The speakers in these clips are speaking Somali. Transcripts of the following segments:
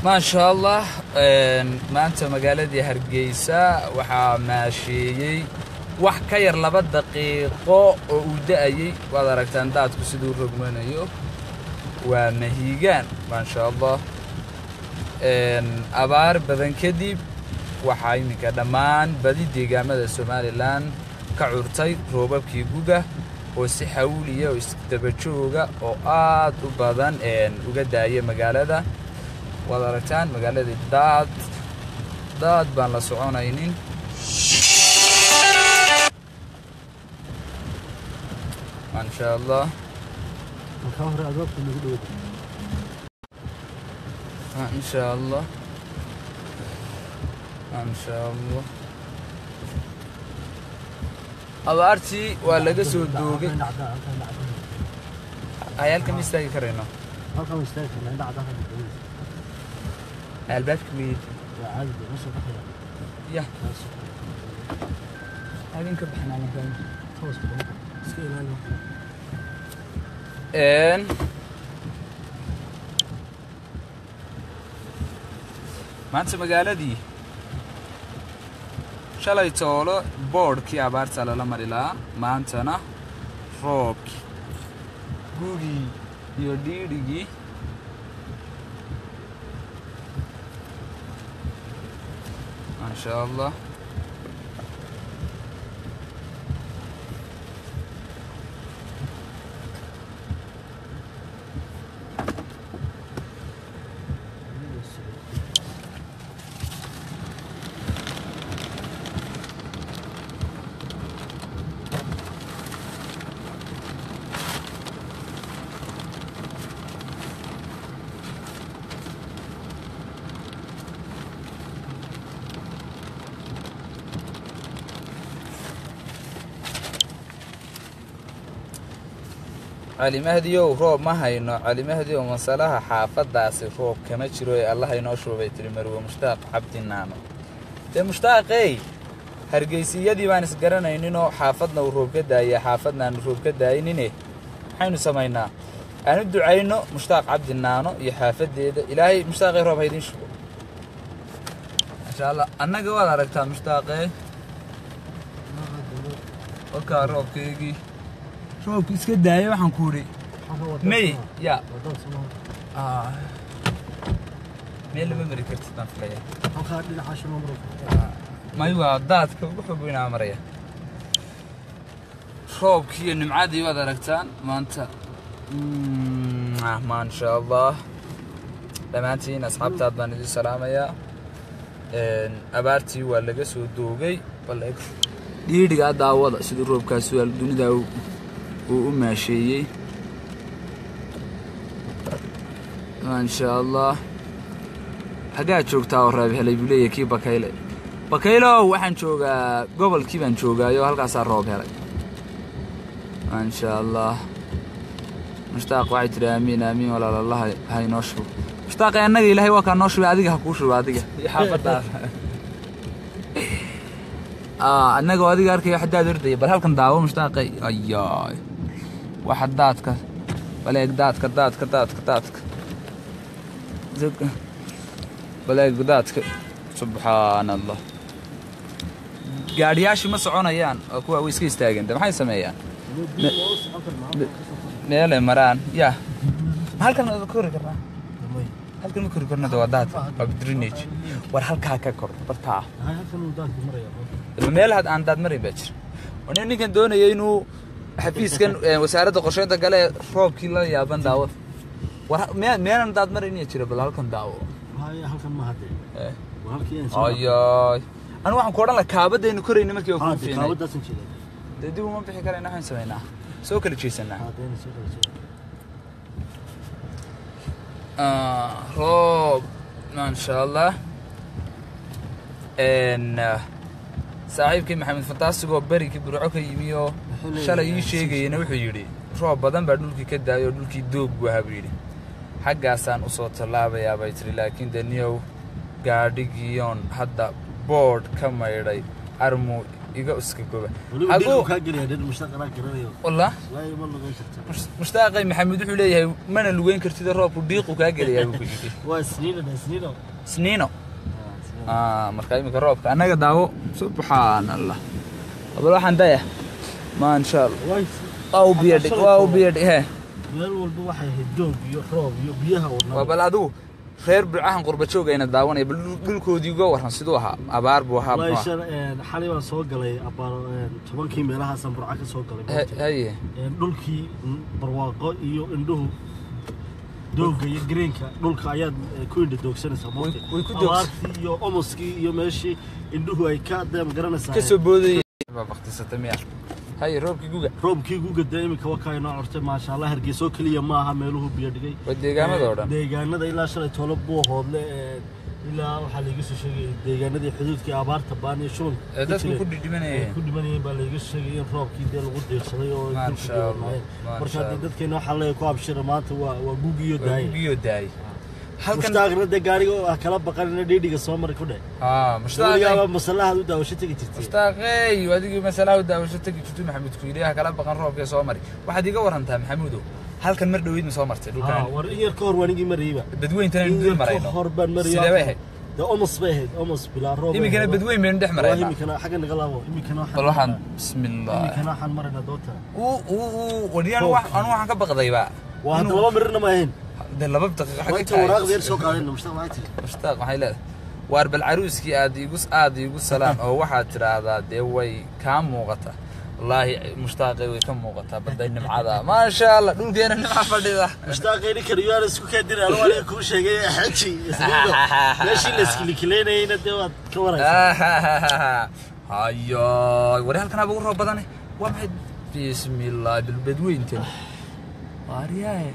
ما شاء الله. ما أنت مقالة هرجيسة وحماشي وحكير لبعض دقيقة ودقي وضركتان دات كسدور رجمان أيوه ومهيجان ما شاء الله. أبار بدن كديب وحايم كدمان بدي دجامة السوماليلان كعورتي روباب كيجوجا وسحولية واستبتشوجا وآت وبدن وجداية مقالة وضركتان مقالة داد بان لسعون عينين ما شاء الله. ما شاء الله ما شاء الله. أبارتي ولا جسوا دوجي عيالكم يستاهل كرينا هاكم يستاهل كرينا عدا الباب كبير عادي نص دقيقة يا هذين كبحنا على كلام خلاص سكينا إن ما أنت مقالة دي شلي تولو بورد كي عبارت على لمريلا ما أنتنا روك جوجي يوديريجي ما شاء الله. علي مهدي روب ما هينو علي مهدي ومسألة حافظ داسي روب كما تشروي الله ينوشوا بيت المرو مشتاق عبد النانو ده مشتاق اي هرجيسية دي بان سجرنا إنه حافظنا وروب كده يا حافظنا نروب كده إنني حين سمينا أنا الدعاء إنه مشتاق عبد النانو يحافظ ده إلهي مشتاق روب هيدين شو إن شاء الله أنا جوال عرفتها مشتاق اي وكاروب كيجي شوف كيس كده أيوة حنكوري مي يا مي اللي بمري كرتنا في ليه أخذ لي 10 مبروك ما يوا ضاد كبحبينا مريا شوف كي نمعادي وذركتان ما أنت ما إن شاء الله لما أنتين أصحاب تابان دي سلامة يا أبارتي ولا جسوا دوجي ولا إكش دير قاعد دعوة سيد الروب كاسوال دوني داو وماشي ما شاء الله حاجات شوكتا ورابي هلا يقولي كي بكايلو وحن شوكا قبل كي بن شوكا يو هلقا صار روب هلا ما شاء الله مشتاق وعي ترى امين امين ولا الله هاي نوشو مشتاق انك الهي وكان نوشو اديك حكوشو اديك حافظ انك اديك اركي حدا دردي بل هلكن داو مشتاقي اياي واحد داتك بلاك داتك زق بلاك داتك سبحان الله gaadhiyaashii ma soconayaan oo kuwa way iska istaageen maxay sameeyaan meel ay maraan ya halkan ma kori karnaa halkan ma kori karnaa wadaad drainage war halka ka kor bartaa halkan uu daad maraya meel had aan daad maray bajir wana ninkan doonayay inuu xafiiskan wasaaradda qorsheynta gale roobkii la yaaban daawad war meelan daad maray inay jiro bal halkan daawo halkan ma hadee halkii ayay أنا واحد كورنا كابد إنه كوريني مركي وكون فينا. كابد أصلا كذا. ده ما بيحكي علينا إحنا سوينا. سو كل شيء سنا. روب ما شاء الله. إن صاحب كي محمد فتاس جو بري كي بروعك يميو. شلا يشيء جي نوح يجري. روب بدن بدل كي كده يدل كي دوب وهابيري. حق عسان أصوات الله يا بيتري لكن دنيو قاعد يجيون حدا board كما يري أرمو iga uska gooba حقو كاجري هذا المشتاق انا قرنيو والله لا يما لغين كرتا مشتاق محمد wuxuu leeyahay mana lugeyn kartid roobku dhiiqu ka galiyaa uu ku yiri waa sniino marka imika roobka anaga daawo subhanallah abal waxaan daya ma insha Allah waa biyadhig he meel walba waxay hidoog iyo roob iyo biyaha wadnaa waa bal adigu reer bilcahan qurba joogayna daawanay bal dhulkoodii uga waran sidoo ahaa abaar buu ahaa xalay waan soo galay abaar 10kii meelaha sanburca ka soo galay haye dhulkii barwaaqo iyo indhuhu dooga iyo greenka dhulka ayaad ku indha doogsanaysaa way ku doogsan iyo omoskii iyo meeshii indhuhu ay ka deem garanaysaa ka soo booday waqtisata miya هاي روبكي جوجا دائما كوكاينا عرفت ما شاء الله هرجيسو كليا معها ميلوه بيدقي وديجانا دوران ديجانا ده إلا شري طلبوه هذا إلا وحليجس شيء ديجانا دي حدود كي عبارة تباني شون ده كل دماني باليجس شيء روبكي ده الغد يصلي ما شاء الله برشاد ده كنا حلا يقاب شرمات وجوجيو داي مشتاق ده قاري كلام بقرنا ديدي الصومر كده مشتاق يا مسلاح ده وشتك تجتي مشتاق وادي مسلاح ده وشتك تجتي محمد كويليها كلام بقرن روب يا صومري واحد يقى ورنتها محمودو هل كان مرد ويد صومرت ورير كور ونيجي مريبه بدوين تاني ندير مرينا هربان مريبه ده أمس بهد أمس بلا روب يمكن كان بدوين من دح مرينا يمكن حاجة نقلاه يمكن طلعان بسم الله يمكن حن مرنا دوتها وريان أنا واحد كبق ضيبة واحد لما مرنا ما هين ده لما بتقطع حاجة وأنت وراك غير سوق علينا مشتاق محيلات وارب العروس كي عادي يقول سلام أو واحد ترى هذا دوي كام موقته والله مشتاق وكم موقته بدينا معاه ما شاء الله دول جينا نلعب فردي مشتاق غير كريان سوق كدير أنا ولا كل شيء جاي حكي ليش اللي كلينا هنا دوت كورة هيا وريها كنا بقول رب بدني واحد بسم الله بالبدوين تاني وارياه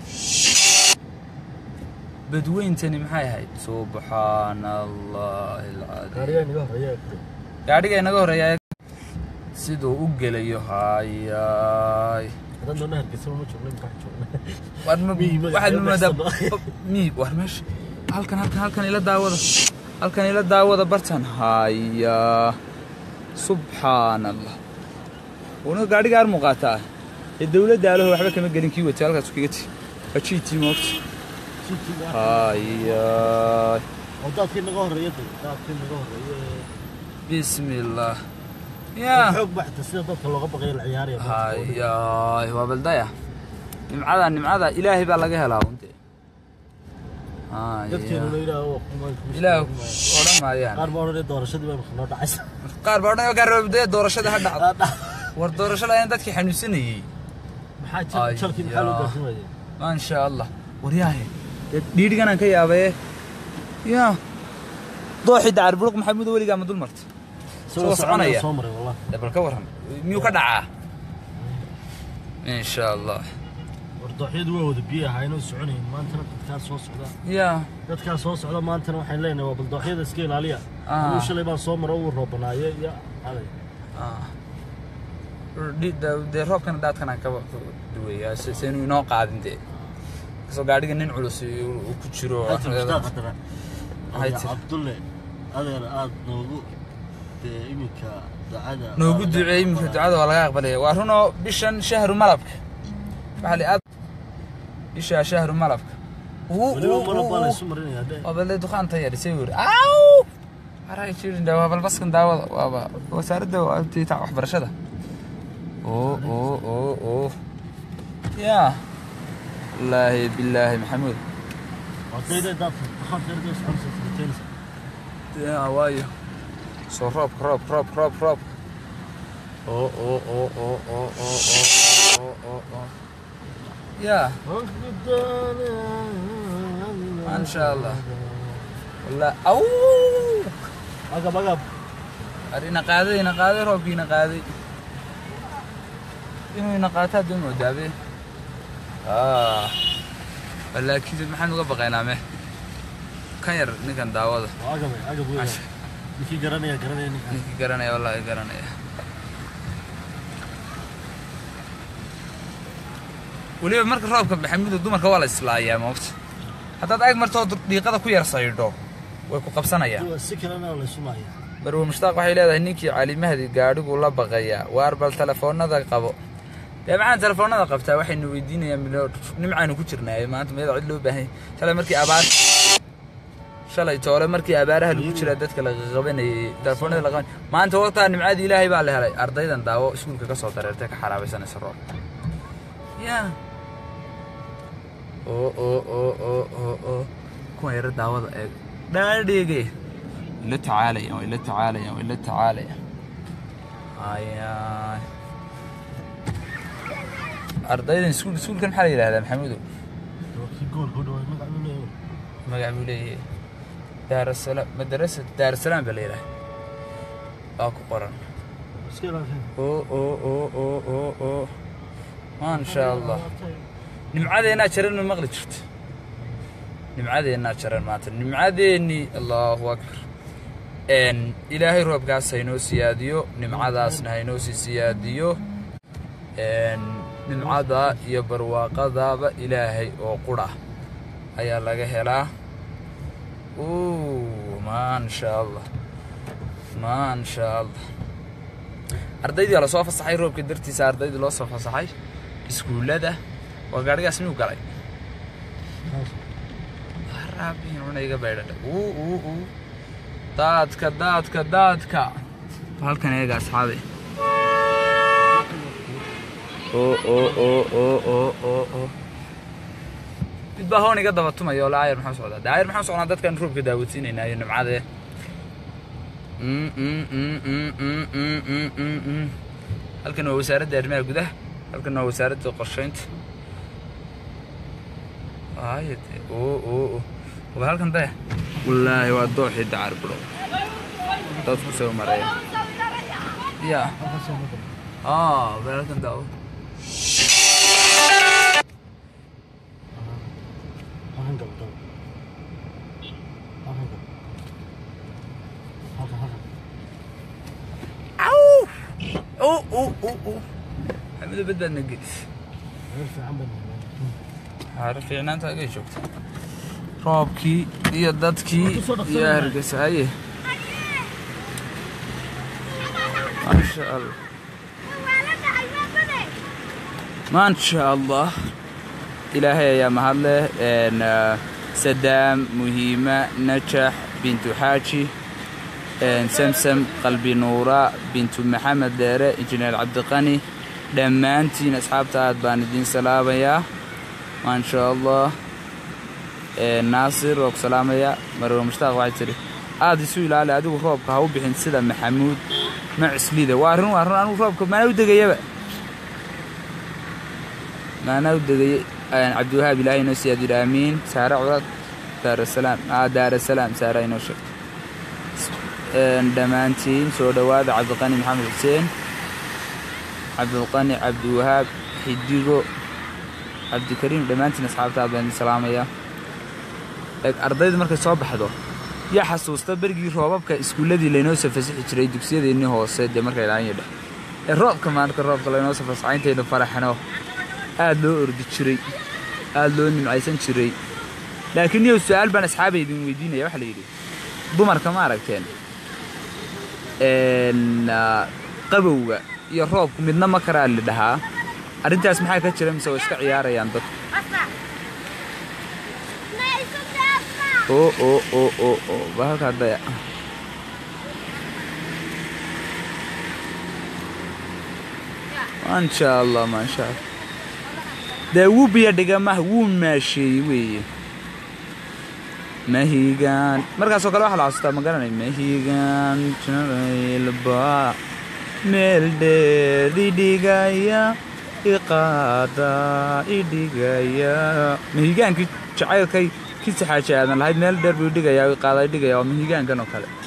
بدوين تاني محاي هاي سبحان الله العظيم قاعد نغو ريا سيدو وقليو هاي هذا نهر كسر ما شغلين واحد من مدى مي ورمش هالكن إلى داوضة برتن هاي سبحان الله ونو قاعد مقاطع الدولة داله وحبة كم قالين كيوة تعال كسكيتي أشيتي موت هاي وضعت في نغور يدي بسم الله يا حب بعد تصير ضبط اللغة غير العيار يا هاي هو بلدايا نمعذا إلهي بلغيها لا أنت إله ورا ما يعني قاربورة دورة شدي بمخنود عسى قاربورة يقرب ده دورة شدي هذا وردورة شلا يندك حنوسني محاج شركة محلو دسمة ما إن شاء الله ورياه ديدي كان كي أبيه يا ضوحي دار بروك محمد ولي قام دول مرت سو صعنايا صومري والله دبل كورهم ميو كدعه إن شاء الله ضحيد وود بيها هاينو سعونين ما أنت كان صوص عدا يا كان صوص عدا ما أنت وحين لنا وبالضحيد سكيل عليها وش اللي بان صومر أول ربنا يا هذا دي روب كان دات كان كبا دويا سينو نو قادين دي سو غادي نين علوس وكجيرو هاي عبد الله هذا نوغو إيمكا دعاء نوغو دعاء إيمكا دعاء ولا يقبله وهنا بشن شهر ملبك فحلي شهر ملبك وبلد دخان تيار يسوي أو أراي شيرين دوا بالبس كن دوا وابا وسار دوا تيتع وحبرشة أوه يا الله بالله محمود يا وايو so rob يا ما شاء الله والله أو أجاب أرينا قاضي روبينا قاضي إنه نقاطها دون ودابي والله كذا محن وقبقى نامه خير نكن داوضه أجاب نكى قرنيا والله قرنيا وليه مرك روبك بحمد الدمر كوالا إسلايا موت حتى دايق مرتو دقيقة كوير صيدو ويكو قبسنا يا السكر أنا ولا سمايا marwo mushtaaq waxay leedahay ninkii cali mahdi gaadhigu la baqayaa waar bal telefoonada qabo dee maxaan telefoonada qabtaa waxaynu weydiinayaa nimcaanu ku jirnaa maanta meeda cid loo baahan shalay markii abaar shalay toole markii abaaraha lagu jira dadka laga qabanayay telefoonada la qaban maanta waqtaa nimcada ilaahay baa la helay ardaydan daawo iskuulka ka soo dareertay ka xaraabaysanaysa roob ya kuwa yara daawada eeg dhaadheege ila tacaalaya ayaay ardaydan iskuulkan maxaa la yidhahdaa maxamudow magac buu leeyahay daarasalaam madrasad daarasalaam baa la yidhaha waa ku qoran maasha allah nimcadeennaa jaran ma maqli jirto nimcadeennaa jaran maanta nimcadeennii allahu akbar ilaahay roobkaas haynoo siyaadiyo nimcadaasna haynoo sii siyaadiyo nimcada iyo barwaaqadaaba ilaahay oo qura ayaa laga helaa maasha allah ardaydii la soo fasaxay roobka dartiisa ardaydii loo soo fasaxay iskuulada waa gaadhigaas miyuu galay raabiin una iga baydhadha daadka halkan eega asxaabi mid baa hoon iga daba tumaya oo laayar maxaa socdaa daayar maxaa socdaa dadkan roobka daawatiinaynaa iyo nimcade halkan waa wasaaradda arrimaha gudaha halkan waa wasaaradda qorsheynta waa halkan daya wallaahi waa dooxii dacar bro dadku soo maraya ya halkan daawo حمد بدنا نقيس عارف يعني أنت أجي شفت رابكي يا دتكي يا هرجس هاي ما شاء الله ما شاء الله إلهي يا محله إن سدام مهمة نجح بنت حاجي سمسم قلبي نورا بنت محمد دارة إنجنير عبد القني دمانتين أصحاب تاعت بان الدين سلامة يا ما شاء الله ناصر وك سلامة يا مرة مشتاق واحد تري سوي لا لا أدو روب كهو بحين سيدا محمود مع سليدة وارن أنا روب ما نود جيبه ما نود جي عبد الوهاب إلهي نسي أدي الأمين سارة عرض دار السلام دار السلام سارة ينوشك دمانتين سودواد عبد القني محمد حسين عبد القني عبد الوهاب حديقو عبد الكريم دمانتين أصحاب تابعين السلامة يا أرضيد مركز صوب حدو يا حسوس تبرقي روابك إسكولدي لينوسف فسيح جري دوكسيدي إنه هو السيد دي مركز العين يده الراب كمان كالراب لينوسف فسعين تيدو فرحناه آدلو أرد جري آدلو إنه عايزين جري لكن يو السؤال بان أصحابي يدون ويدين يا وحلي يدي ضمر كمان ركتين قبوة يا روب midna ma kara la dhahaa arintaas maxay ka jira mise way iska ciyaarayaan dad bahalka daya ما شاء الله ما شاء الله ده wuu biyo dhigamaha wuu maasheeyey weeye mahigaan markaasoo kale waxa la xasuustaa ma garanay mahigaan janaylba meel dheer idhigaya iqaada idhigaya mahigaankii jacaylkay ki saxaaji aadan lahayd meel dheer buu idhigayaa iqaada idhigaya waa mahigaankan oo kale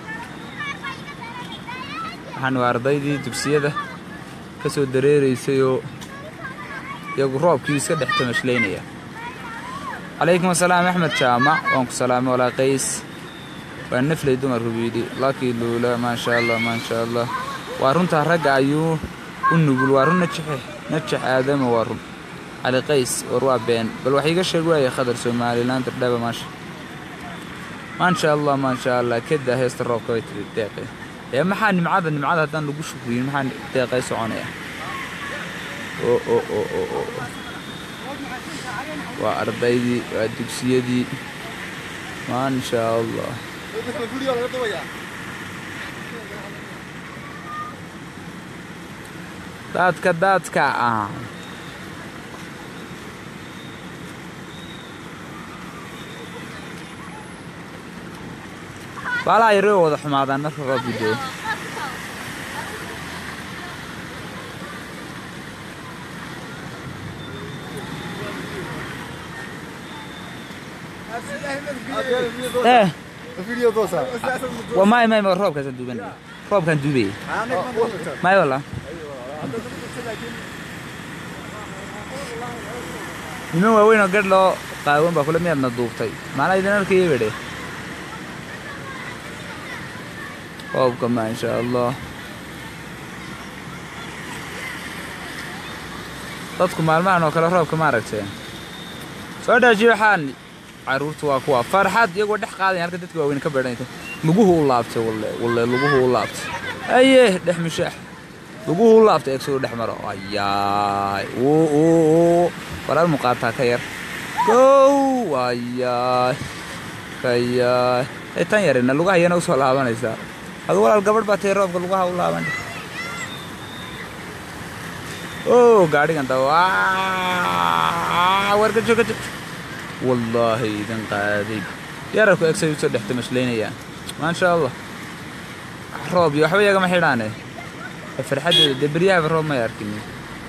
waxaan waa ardaydii dugsiyada ka soo dareeraysay oo iyagu roobkii iska dhex tamashlaynaya عليكم السلام أحمد شامع وانكم سلام ولا قيس والنفلي دمر بيدي لكن لولا ما شاء الله ما شاء الله وارون تهرج عيو ونقول وارون نتشح آدم وارون على قيس ورواب بين بل وحيق الشجوع يا خضر سومالي لان تردابه ماشي ما شاء الله ما شاء الله كده هيست الروب كويت دقيقة يا محن معاد هذا نقول شكرين محن دقيقة سعونية أو وأرضي ودكسية ما شاء الله داتك ولا يروح واضح مع ذا النفر ربيده ايه الفيديو دوسا وما الروب كان دوبني روب كان دوبي ما والله إنه وين أقدر له قاوم بقول مية نضوفتي ما لا يدنا الكي بدي روب كمان إن شاء الله تذكر معلومة أنه كلا روب كمان ركتين سؤال جيحان عروت واقوى فرحات يقول دح قاضي هالك دتك وين كبرنيته لجوه لابته ولا لجوه لابته أيه دح مشاح لجوه لابته يكسر دح مرة أياي أوه ولا المقاطعة كير كو أياي كياي تاني إن اللغة هي نوصل لها بنا إذا هذا ولا القبر باتيرو اللغة ولا بنا أوه قاعدين عند ورقة جوكت والله إذا قاعد يراكو إكسيو تسدح تمشلين إياه ما شاء الله روب يحوي يا جماعة حيرانة فرحة دبريها في الروب ما يركني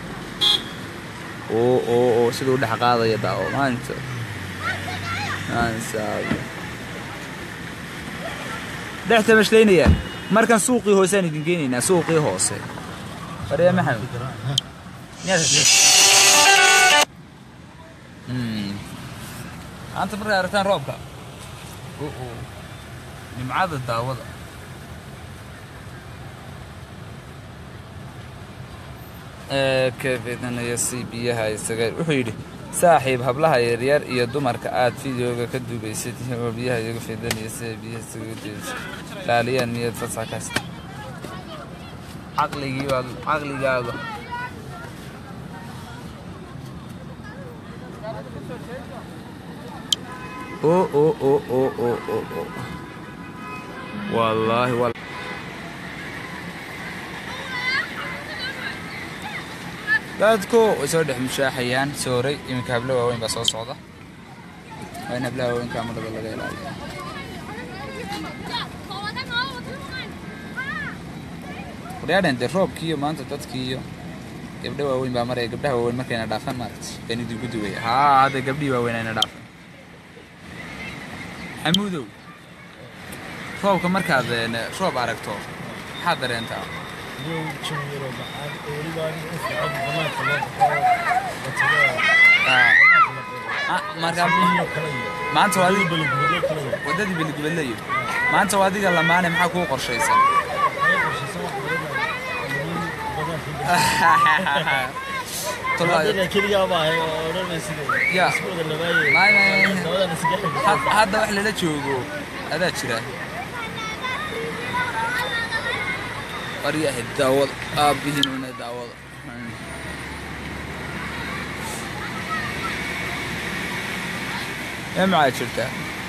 أوه سيدو ده حقاضي يداو ما انسى ده تمشلين إياه مركز سوقي هو ساني دنجيني سوقي هو سي فريا محمد أنت مرة أرتان روبك لمعاد الدعوة كيف إذن يسي بيها يستغير وحيدي saaxiib hablaha yaryar iyo dumarka aad fiidiyooga ka duubaysay biyaha iyaga fiidanaysa biyaha sugudaysa laaliya niyad fasax kasta caqligaaga والله dadku soo dhex mushaaxayaan sooray iminka hablo waaweyn baa soo socda wayna hablo waaweyn kaamirada laga ilaaliyo qodayaan de roobkii maanta dadkii iyo gabdho waaweyn baa maray gabdhaha waaweyn markayna dhaafan maartay banidu guduway hada gabdhii waaweyn ayna dhaafan xamuudow roobka markaad roob aragto maxaad dareentaa maanta wadadii beligubadlayo maanta adiga lamaane maxaa kuu qorshaysan hadda wax lala joogo adaa jira قرية الداود أبيهن من الداود إيه معاي شرطة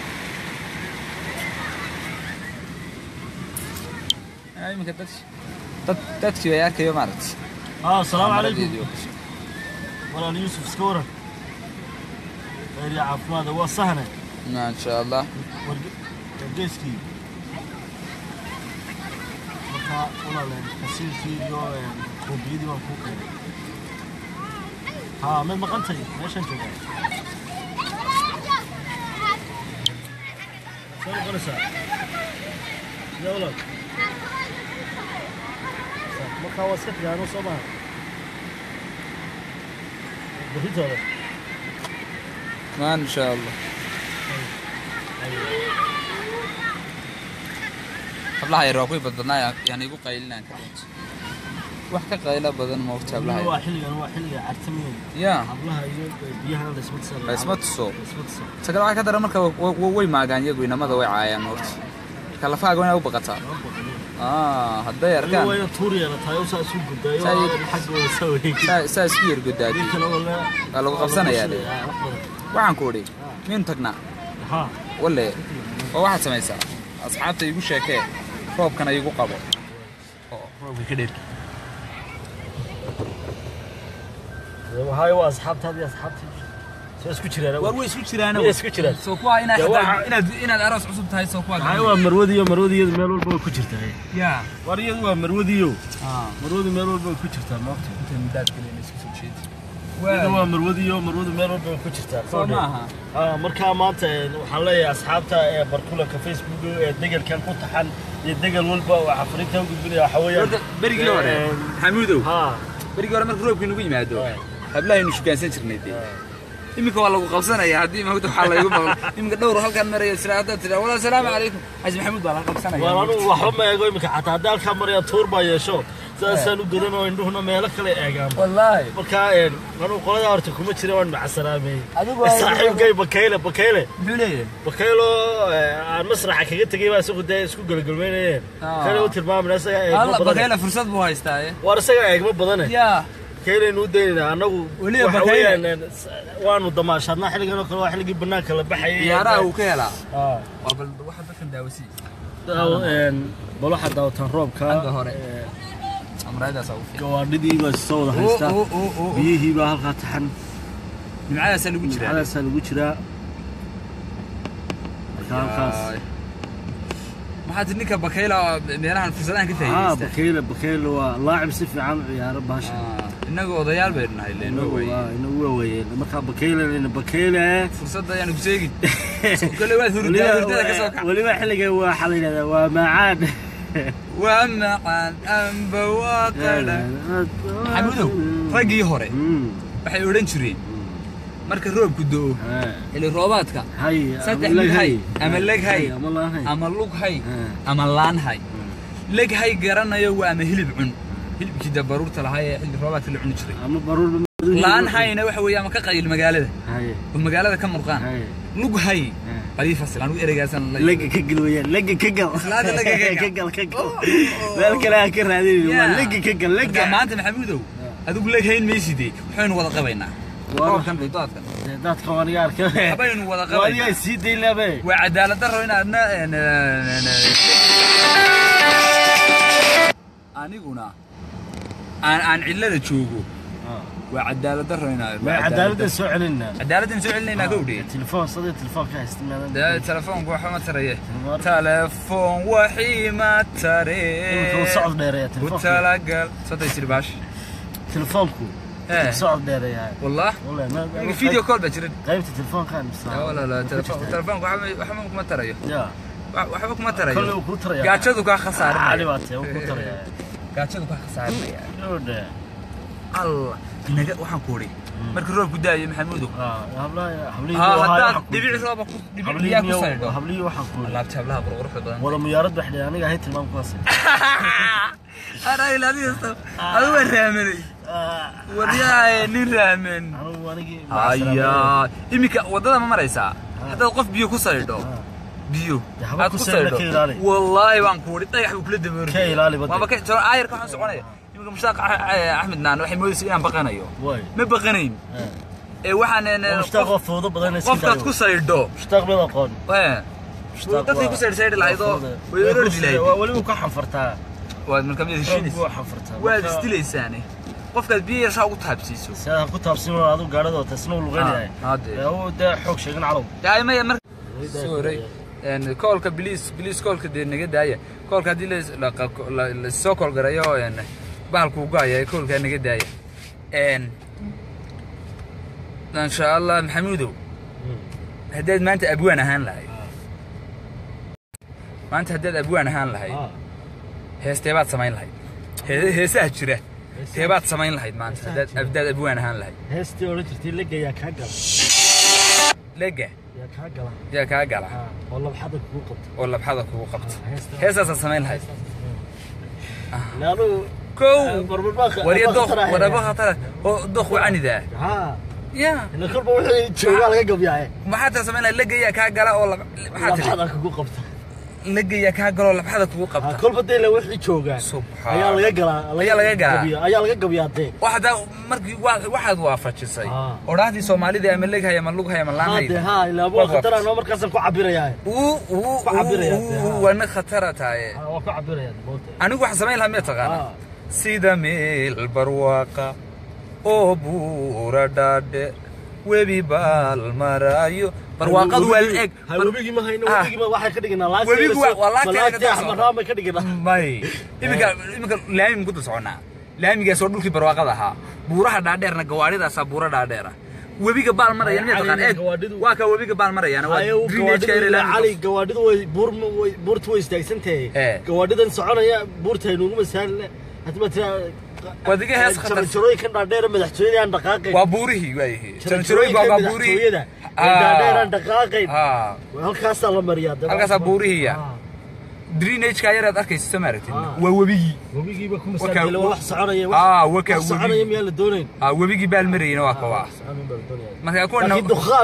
أنا يمكن تتكي وياك يوم عرض السلام عليكم ولا يوسف سكورة يا عفوا هذا هو الصهنة إن شاء الله ورقيسكي ولا كسير فيديو كوبيديو كوكا ها من مقنتي ليش انت شو قلسا يا ولد ما كواسك يا نو صباح بهيت هذا ما ان شاء الله الله يروقي بدنا يعني يقول قايلنا كده wax ka qayla badan ma ogta hablaha waa xilliga cartamiyo hablaha iyo biyaha la isma tuso sagal waxa ka daran marka way maagaan iyagu inamada way caayaan horta kala faago inay u baqataa hadday arkaan way tuuriyana tayo saa isu gudayo xagooda saa isku yar gudaadi waa lagu qabsanayaa waxaan ku odhi min tagnaa wale oo waxaad samaysaa asxaabta igu sheekee roobkana igu qabo roobka ka dheer waxay waa asxaabtaadii isku jiraan war way isku jiraan soo kuwa inaad aroos cusub tahay soo kuwa waa marwadiyo meel walba ku jirtaa war iyadu waa marwadiyo meel walba ku jirtaa maanta inta midaad kale isku soo jeedi waa marwadiyo meel walba ku jirtaa marka maanta waxaan leeyahay asxaabta ee barkulanka Facebook ee degalkan ku taxan iyo degal walba waxa fariinta u gudbinaya waxa weeyaan berigii hore xamuudow berigii hore markuu roobku nagu yimaado hablaaynu shukaansan jirnay imika waa lagu qabsanaya haddii ma waxa la igu maqlo imika dhowr halkan maraya salaada tira wala salaamu calaykum xaji maxamuud baa la qabsanaya walaalo waxba ma eego imika xataa dalka maraya tuur baa yeesho saasaan u gadanoo indhuhuna meelo kale eegaan wallahi marka anu qolada horta kuma jira waan macasalaamay saaxiibkay bakeyle bakeelo aan masraxa kaga tagay baa isku galgalmeynayeen kale u tilmaamay asaga bakeyle fursad buu haystaa war asaga eegma badan كيلو دينا أنا وأنا دماشنا حلقنا كل واحد حلقي بناك اللي بحي يا راهو كيلا قبل واحد بكن داوسي بلوحة داو تنروب كا عنده هوري أمراض أسوي كواردي بس صودا هستا بيه بهالقة تحن معايا سلوكشرا على سلوكشرا خلاص ما حد نيكا بكيلا ميران في سلان كتير بكيلا ولاعب سيف عن يا رب هاش إنه وديال بيرنا إنه وين مركب بكيلا لأن بكيلا فرصة يعني بسيجي كل واحد ولي ما حلقة هو حلقة ومعان أم بواقع حمودو رجلي هوري waxay oran jireen marka roobku doo ilaa roobaadka saddex mid hay ama leg hay ama lug hay ama laan hay leg hay garanayo waa ama hilib cun hilibkii dabaruurta lahaa ee xilli roobaadka la cuni jiray ama baruur laan hayna waxa weeye ama ka qayl magaalada oo magaalada ka murqaan lug hay qaliif aslan u ereygasan leg ka gal weeyaan leg ka gal islaada leg ka gal meel kale ka raadin waa leg ka gal leg maanta maxamuudow adigu leg hayn meesidee waxaynu wada qabaynaa roobkan dadka waniga arkay habaynu wada qabaynaa waniga sii deylabay waa cadaalad darro inaadna aniguna aan cilada joogo waa cadaalad darro inaad cadaalada soo celinayna gowdhe telefoon sadii telefoon ka isticmaalaan telefoonku waxa ma taraye telefoon wixii ma tare socod dheereeya telefoon talagal saday sirbash telefoonku socod dheereeya والله ما فيديو كول بجرد قيمة التليفون كان لا تليفونك وحما كما ترى وحما كما ترى كله كو ترى قاعدتو كا خساره عادي باتي كو ترى قاعدتو كا خساره الله inaga waxaan ku wari marka roobku daayo maxamuudo dibici rooba ku dibici ku saydo habliyo waxaan ku laabta hablaha qurux badan wada muyaarad waxay aniga hay tilmaam ku haasay ana ilaaliyo adu waraamanay wariyaa nin raaman ayaa imika wadada ma maraysaa hadda qof biyo ku saydo biyo aad ku saydo wallahi waan ku wari dhagax kula dabooray ka ilaali bad ma ka jiro aayarka waxaan soconaya مشتاق أحمد نان وحي مودي سيان بقنايو ما بقنين وحنا مشتاق فوضى بدنا قفت كسر الدو مشتاق بلا قون مشتاق كسر سيد العيضو ويرد لي ولو كحفرتها واد من كم يشيل حفرتها واد استلي ثاني قفت بير شاو تحبسيسو سا كنت تحبسينو هذو غارده تسنو لغني هو ده حوق شيغن علو يا ما مر سوري يعني كولك بليس كولك دي نغا دايا كولك دي لا سو كول غرايو يعني بالكو غايا كولك نغا دايا ان شاء الله محمودو هداد ما انت ابوان اهان لهي ما انت هداد ابوان اهان لهي هيستيبات سمين لهي هيسا جيره هيبات سمين لهي ما انت هداد ابوان اهان لهي هيستي اورجتي لغا يا كاغل لغا يا كاغل والله بحدك كو قبط هيسا سمين لهي لانو كو بربر وري الدخ ولا بخطر الدخ وعني ذا ها يا إن كل بوحي جوجا لقى قبيعه ما حتى سمينا لقيا كاغلا ولا حتى هذا كوكو قبطه لقيا كاغلا ولا بحدا كوكو قبطه كل بدي لو وحي جوجا سبحان ayaa laga gabiyaatay waxda markii waxaad waafajisay oraadii Soomaalida ama leeyahay ama lug hay ama laan hay ha ila boo khatar aan markaas ku cabirayaa wana khatarataay waa ku cabirayaa anigu waxaan sameyn lahaa taqaan sida meel barwaqa oo buura dhaadhe webi bal marayo barwaaqad wal eeg webigi ma hayno webigi ma waxa ka dhignaa laag webigu wala ka ka dhignaa may imika laamim ku socona laamiga soo dhulkii barwaaqada ahaa buuraha dhaadheerna gawaaridaas buura dhaadheera webiga baal marayaan ma taqaan eeg waa ka webiga baal marayaan waa greenage ka ilaa ali gawaadidu way buurtu way istaagsantahay gawaadidan soconaya buurta aynu ugu masaalna hadba tira wadiga hees khatar jarooy kan dhaadheer madaxtooyada aan dhaqaaqay waa buurihi waayay jarooy waa buurihi dhaadheer aan dhaqaaqay halkaas la mariyaa halkaas buurihiya drainage ka yaraad arkaysa samaartin waa webigi ba ku masaajid wax soconaya waka soconaya meel la doonayn webigi baal marayna waa kawa marka ku laakiin dukhaan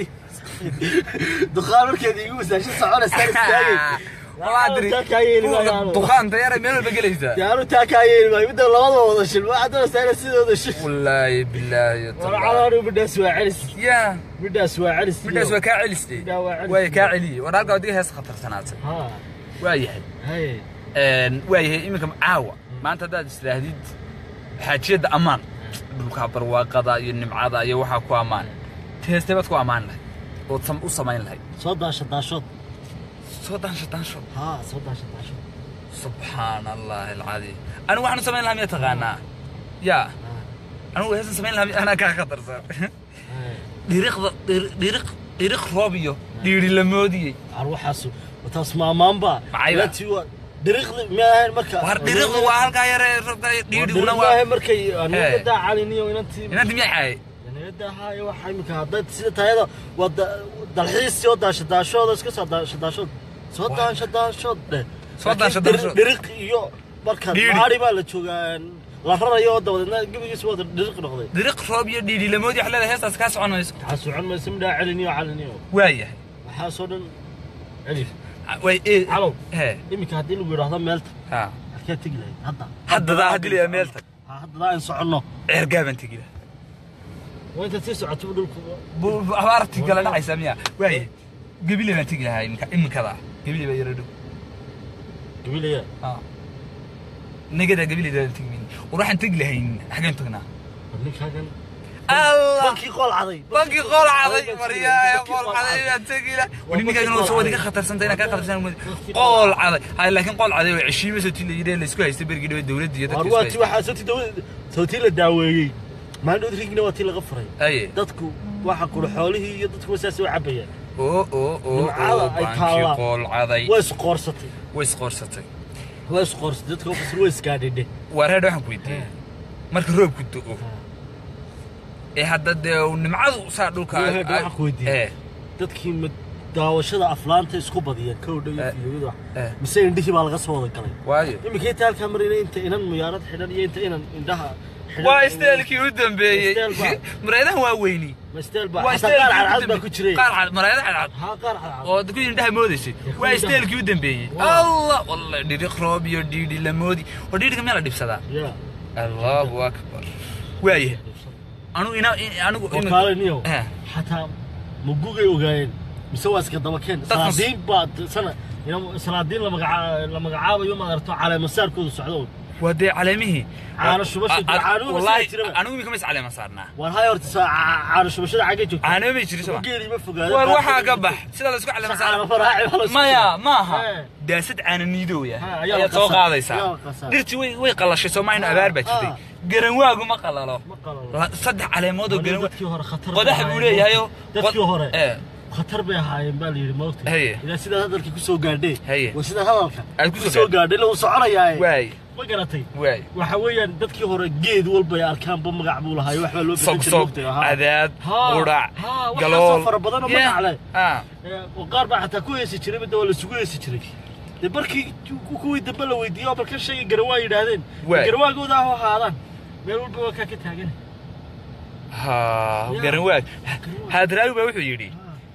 markaad igu masaajid soconaysa istaagay وادري دخان طياره ميل بقليزه يا تاكايين ما يبدا لبض ودا شيل ما عاد سنه سيده شيل والله بالله والله بدا سوا علس يا بدا سوا علس بدا سوا كاعلس واي كاعلي وانا قاعد هيس خطر سنات ها واي هي واي imika caawa maanta dad islaahdiid xaajiyada amaan dhulka barwaaqada iyo nimcada iyo waxa ku amaan teesteebad ku amaan lahayd oo u samayn lahayd soo daashad صدق ها صدق سبحان الله العظيم انا واحد سمين لهم يتغنى يا انا هسه سمين لهم انا كخطر صار ديرق روبيو ديري لمودي اروح اسو وتسمع مامبا لاتي ديرق ما marka war diriq waa halka yare diiri una waa markay aniga dacaliniyo inanti miyay aniga waxa imika hadda sida taayada wada dalxiis soo daashadashooda iska soo daashadashooda soo daashadashooda diriq iyo marka baari baa la joogaan la rarayo dabadna gabigiis wada diriq noqday diriq roob iyo dhiiri lamoodi wax leedahay heestaas ka soconayso mayso midha caliniyo waayahay waxa soo dhan alif way halo imika hadii lagu yiraahdo meelta ka tagi lahayd hadda hadii la meelta hadda aan socono ergaaban tagi lahayd وانت تسعة دولكم أخبارتي قال أنا عايزاميها واي قبيلة ما تجي لها إمك كذا قبيلة بيردو قبيلة نجد قبيلة ده تجي مني وراح نتجي لها حاجة نتقنها بنك حاجة الله بنكي قول عظيم مريا قول عظيم تجي له ونمي كانوا سووا ديك خطر سنتين كان خطر قول عظيم هاي لكن قول عظيم 20 سنة اللي يسكوا يستبرق الدولة دي أرواتي واحد صوتي للدعوية ما ندري إنه وقت الغفرة. أيه. دتكو واحد كل حوله يدتكو مساس وعبية. بانكي قول عظيم. ويس قرصتي. ويس قرص دتكو بس ويس قاعد ده. ورا ده حكويتي. مرك روب كنتو. إيه هذا ده ونمعض صار هذا حكويتي. إيه. دتكي داوشada aflaanta isku badiya kowdha iyo mise indhihi baa laga soo wada galay waayo imika taal kamarina inta inan muyaarad xidhan iyo inta inan indhaha waa isteelkii u dambeeyay mareedaha waa weyni waa qaar baa ku jiray qaar mareedaha cad ha qaar oo dadku indhaha moodaysay waa isteelkii u dambeeyay allah wallahi dhiriq roob iyo dhiidhi la moodi oo dhiidhiga meel la dhibsadaa allahu akbar waaye anigu kaaliniyo hatta mugugay ogaayeen مسوي كذا مكان صناديق بعد سنة صناديق لما قعابة يوم أرتو على مسار كذا السعودية ودي علمه عارف شو بس والله أنا مي كمس على مسارنا والهاي أرتو عارف شو بس عاجتك أنا بيجري سوا وقيري مفقود وروح أقبح سيدا لسكوا على مسارنا ما داست عن النيدوية يا توق هذا يسا درتي وي قلش سو معنا أبار بتشتي قرنواقو ما قلله صدق على مودو قرنواق قدح بولي هايو خطر بها هاي بالي موقتي إذا سيدا هذا الكي كسو قاردي وسيدا هذا الكي كسو قاردي لو صعريا واي ما قرأتي واي وحويا dadkii hore geed walba ay arkaan ba magac buu lahaay wax loo bixin jiray adaad qurac galool fara badan oo magac leh oo qaar baa xataa ku heesi jiray mid wala sugu heesi jiray dee markii kuwii dambe la weydiiyo balka shayga garawaa yidhaahdeen garawaagooda ha ahaadaan meel walba waa kaa ka taagan garawaag haadraawi baa wuxuu yidhi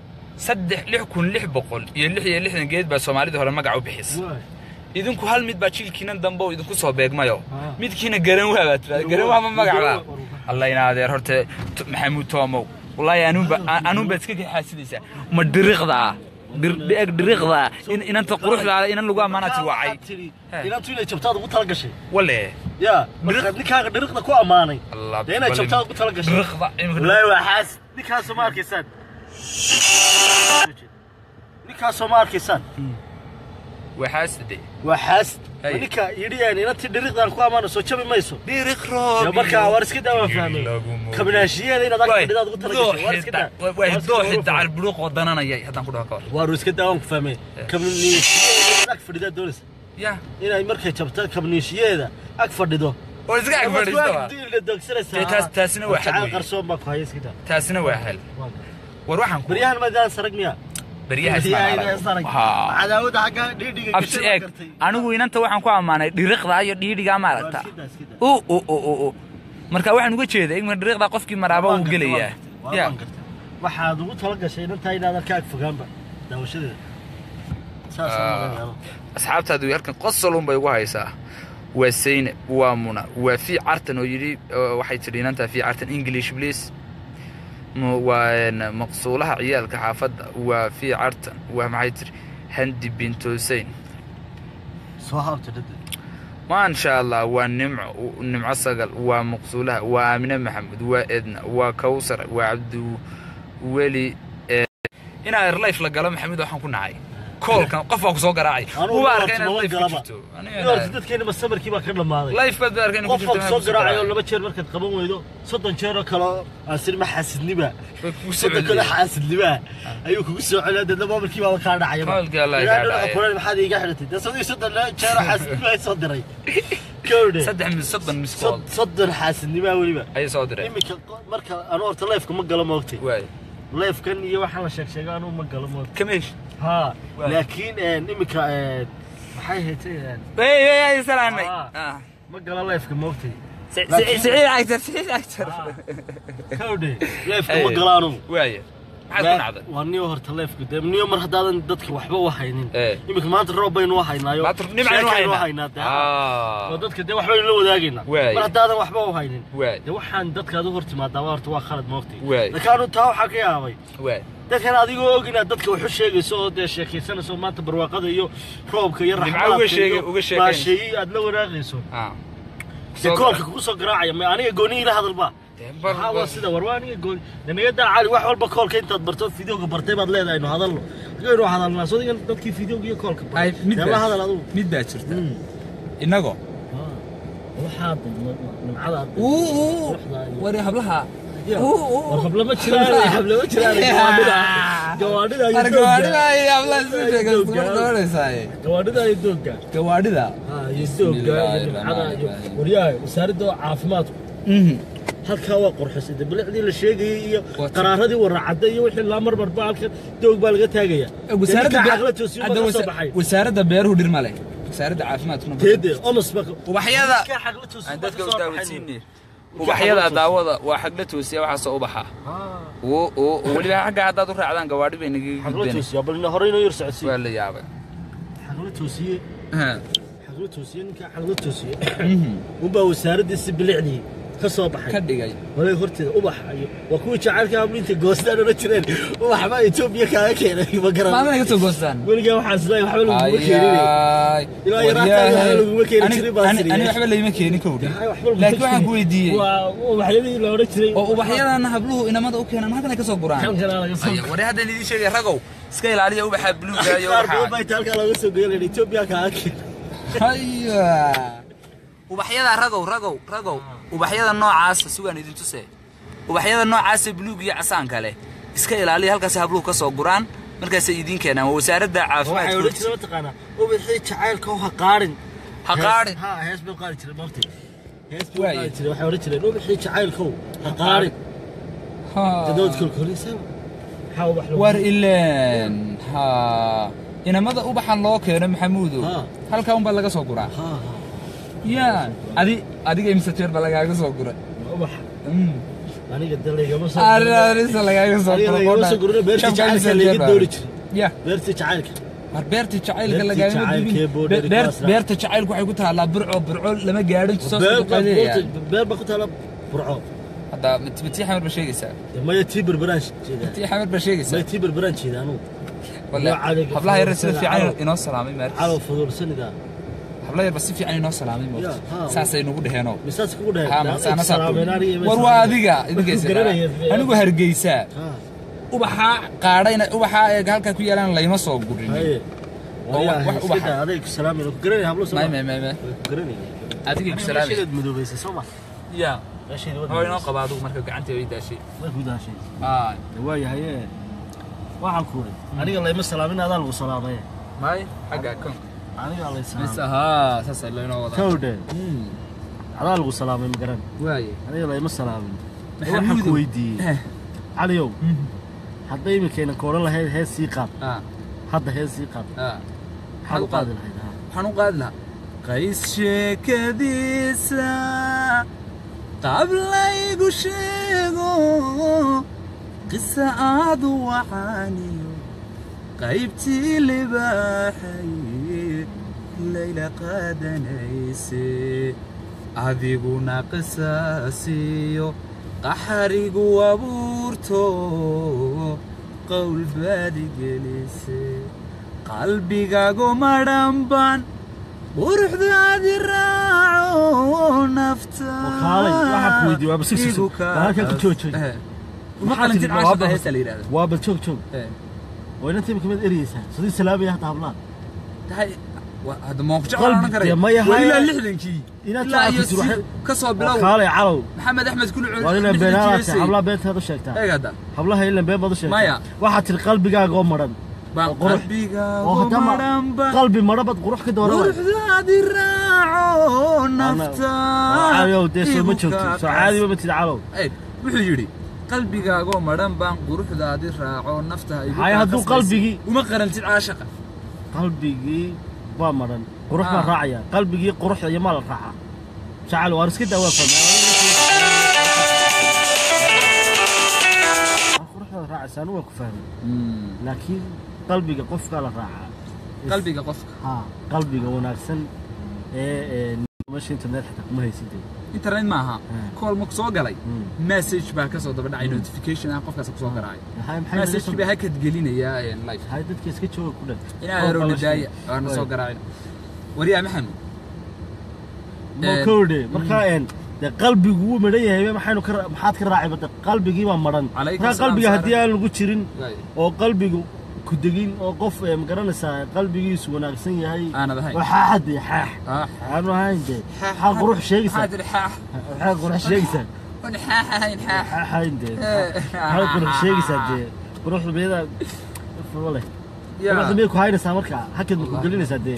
3600 geed baa Soomaalida hore magac u bixisay idinku hal mid baa jilkiinan dambe oo idinku soo beegmayo midkiina garawaag baa tiraahday garawaag ma magac baa Allah ina adeer horta Maxamuud Toomow wallahi anuu baa iska xaasidaysa ma diriqda diriqda inanta quruxda inan lagu amaanati wacay inantu inay jabtaad ugu tala gashay wale ya ninkaaga diriqda ku amaanay inay jabtaad ugu tala gashay wallahi waa xaas ninkaas ma arkaysan ninkaas ma arkaysan وحاسد ninka yidhiyaan inantii dhiriqdan ku amaano soo jabi mayso dhiriq roob ya marka war iska daawan fahmay kabnaashiyada inaad agtidad ugu talagashay war iska daa way dooxid dacal buruq wadananayay hadan ku dhaho war iska daawan ku fahmay kabnaashiyada ag fadhida doonis ya inay markay jabta kabnaashiyada ag fadhido oo iska ag fadhido taasina waa xal qarsoon ba ku hayay iska daa taasina waa xal war waxaan ku bariyahan madaan sarag miya عداوة حاجة ديدي أبتئك أنا وين أنت وحنا كوا معنا دريق ذا يديدي جا مالكتا أو مركا واحد نقول شيء ذا من دريق ذا قف كي مرابا وقليه يا واحد نقول تلقى شيء أنت هنا هذا كاك في جنبه ده وش ده أصحاب تادو يركن قصلهم بيوها يسا وسين ومنا وفي عرتن ويجي واحد ترين أنت في عرتن إنجليش بليس ومقصولها عيال كحافظ وفي عرتن ومعيتر هندي بنت حسين صحاب تدد ما إن شاء الله ونمع صقل ومقصولها وآمنة محمد وإدنا وكوثر وعبد ولي إنا إرلايف لقلا محمد وحن كنا عاي كول كان قفوا كسوق راعي هو أركين اللايف كجتو أنا تدت كأني بسمر كيما كنا ماضي لايف بدي أركين قفوا كسوق راعي ولا بتشير مركز قبض ويدو صدق شير كلا أصير ما حاسد نبا صدق كلا حاسد نبا أيوك وسوا على ده ما مركي ما كان راعي ما قال الله قال أقول ما حد يقحرتي ده صدق صدق لا شير حاسد نبا يصدري كودي صدق من صدق من سكول صدق حاسد نبا وليبا أي صدري إمك مركز أنا ورت لايف كم قلا موقتي واي لايف كان يوحنا شكشجان وما قلا موقت كميش ها لكن إمك محيه تي اي سلامي ما قال لايف كم موقتي سعيد أكثر كودي لايف كم قلانو واي حاجة عذاب وانيو هرت لايف قدام نيو مر هذا دتك وحبة وحينين يمكن ما تروح بين وحينايو ما تروح نبعد وحينا ودتك ده وحبة لو داقينا مر هذا وحبة وحينين ده وحن دتك هذا هرت ما دورت واخرت موقتي لكانوا تاو حكي هاي dadkan adigu ogina dadka wuxuu sheegayso oo sheekaysanayso maanta barwaaqada iyo roobka iyo raxmada uga sheegay aad la wanaaqayso koolka ku soo garaacay ma aniga gooni ila hadalba waxa sida warwaaniga gooni danaga cali wax walba koolka intaad barto fiidiyoga bartay baad leedahay inuu hadalno inuu hadalna soo digan dadkii fiidiyoga iyo koolka yalla hadal adigu mid baa jirta inago waxa nimcada wari hablaha warqabla ma jiraan habla ma jiraan gawaadhida ay habla sidoo gawaadhida ay dooga gawaadhida ay dooga wariyahay wasaaradda caafimaadku halka waa qorxisay bilicdii la sheegay iyo qaraaradii waracada iyo wixii la marmar baalka doog baa laga taagaya wasaaradda beeruhu dhir male wasaaradda caafimaadkuna teede omas baka ubaxyada dadka u daawasiinay ubaxyada daawada waa xagla toosiya waxa soo ubaxa waliba xagga hadaad u raacdaan gawaadhi bay naga xagla toosiya bal horeyno yar socodsi waa la yaabay xagla toosiye xagla toosiye ninka xagla toosiye uba wasaaradda si bilicdii ka soo baxay ka dhigay walay horteeda ubax ayo waa kuwa jacaylka hablinta goostaan oo jireen ubax ma Itoobiya kaaga keenay ma garan ma naga soo goostaan waliga waxa islay waxba lagu keenay ilaa yaraata lagu keenay jiray baasri ani waxba leeyma keenin kowdi laakiin waxaan ku weydiiyay waa ubaxyadii la oran jiray oo ubaxyadana habluhu inamada u keenan halkan ay ka soo guraan wari hadda idin sheegay ragow iska ilaaliya ubaxa buluuga iyo waxa baytalka lagu soo geeyay Itoobiya kaaga keenay ubaxyada ragow ubaxyada noocaas sugan idin tusay ubaxyada noocaas buluug iyo casaan kale iska ilaaliya halkaas habluhu ka soo guraan markaas ay idin keenaan wasaaradda caafimaadka waxay u taqaana ubaxii jacaylka ha qaarin ha hees buu qaari jiray martii hees buu qaari jiray waxa oran jiray ubaxii jacaylka ha qaarin dadod kulkulisan war ileen ha inamada ubaxan loo keeno maxamuudow halka un baa laga soo guraa yaa adiga imsa jeer baa lagaaga soo guray ubax aniga dalayga ma arisa lagaaga soo guray beerta jacaylka laga doori jiray ya beerta jacaylka mar beerta jacaylka lagaaga beerta jacaylku waxay ku taalaa burco lama gaadhin soo qadeeyaa beer ba ku taalaa burco hada mati xamar ba sheegaysaa ma tii berberaan jeeda tii xamar ba sheegaysaa ma tii berberaan jeeda anu wallahi hablaha yar sida fiican inoo salaamay maar calo fudulsanida hablaha yar si fiican inoo salaamay mo saasay nagu dhaheeno misaas kugu dhaheeno war waa adiga idinkeesa anigu hargeysa ubaxa qaadayna ubaxa ee halka ku yeelan layma soo gurin wax ubaxa adeeg salaamay ku garanay hablo ma ku garanay adiga ku salaamay shidad madoobaysa Soomaa ya oo inoo qabaado marka gacanta ay daashay markuu daashay waa yahay waxaan ku ri aniga layma salaamin adaa lagu salaamay may xaga kan aniga lay salaamay misaha saas ay leeyahay wada kowde adaa lagu salaamay ma garan waaye aniga layma salaamin waxaan ku weydiiyay caliyow hadday imikeena kooran lahayd heesii qaad hadda heesii qaad waxaan u qaadi lahaa qays sheekadiisa qablaygu sheego qisa aad waxaaniyo qaybtii libaaxay layla qaadanayse adiguna qisaasiyo qaxarigu abuurto qowl baadi gelise qalbigaagu madhanban quruxdaadi raaco nafta waxaa ku weydiiyey waaba sigsiso halka ku joojay maqalantin caashada heesta la yiraahdo waaba joog wayna tiim kamid eriyaysaa sidii salaamaya hada hablaan tahay hada ma ku jeclaan karay wala 60kii ilaa ka soo bilow kaalay calow maxamed axmed kullu cud wala beenaalaha habla beentaada u sheegtaa eegada hablaha ilaa been baad u sheegtaa waxa tir qalbigaaga oo maran qalbi marabad qurux ka dooran quruxdaadi raaco nafta ayo deeso ma joogto soo caadi ma tid calow wuxuu yiri qalbigaaga oo maran baan quruxdaadi raaco nafta ay haduu qalbigi uma qarantid caashaqa qalbigi waa maran qurux ma raacaya qalbigi quruxda iyo maal raaca jacal war iska dawaa quruxda raacsan waa ku fahmay laakiin qalbiga qofka la raaca qalbiga qofka qalbiga wanaagsan meesha internet xataa kuma haysidee internet ma aha call ma soo galay message baa ka soo daba dhacay notification ah qofkaas ku soo garay message baa hakad gelinaya live hay dadka iska jooga ku dhan ina yaro nidaaya aan soo garay wariya maxamed ma koode marka qalbigu wuu maran yahay maxaad ka raacay bada qalbigii waa maran qalbiga hadii aan lagu jirin oo qalbigu ku degin oo qof ma garanaysaa qalbigiisu wanaagsan yahay waxa xadii aanu haynde xaq ruux sheegaysa xaq ruux sheegaysa wan haynde xaq ruux sheegaysa de ruux beeda wala ruux beeku haynaysa marka hakad ku gelinaysa de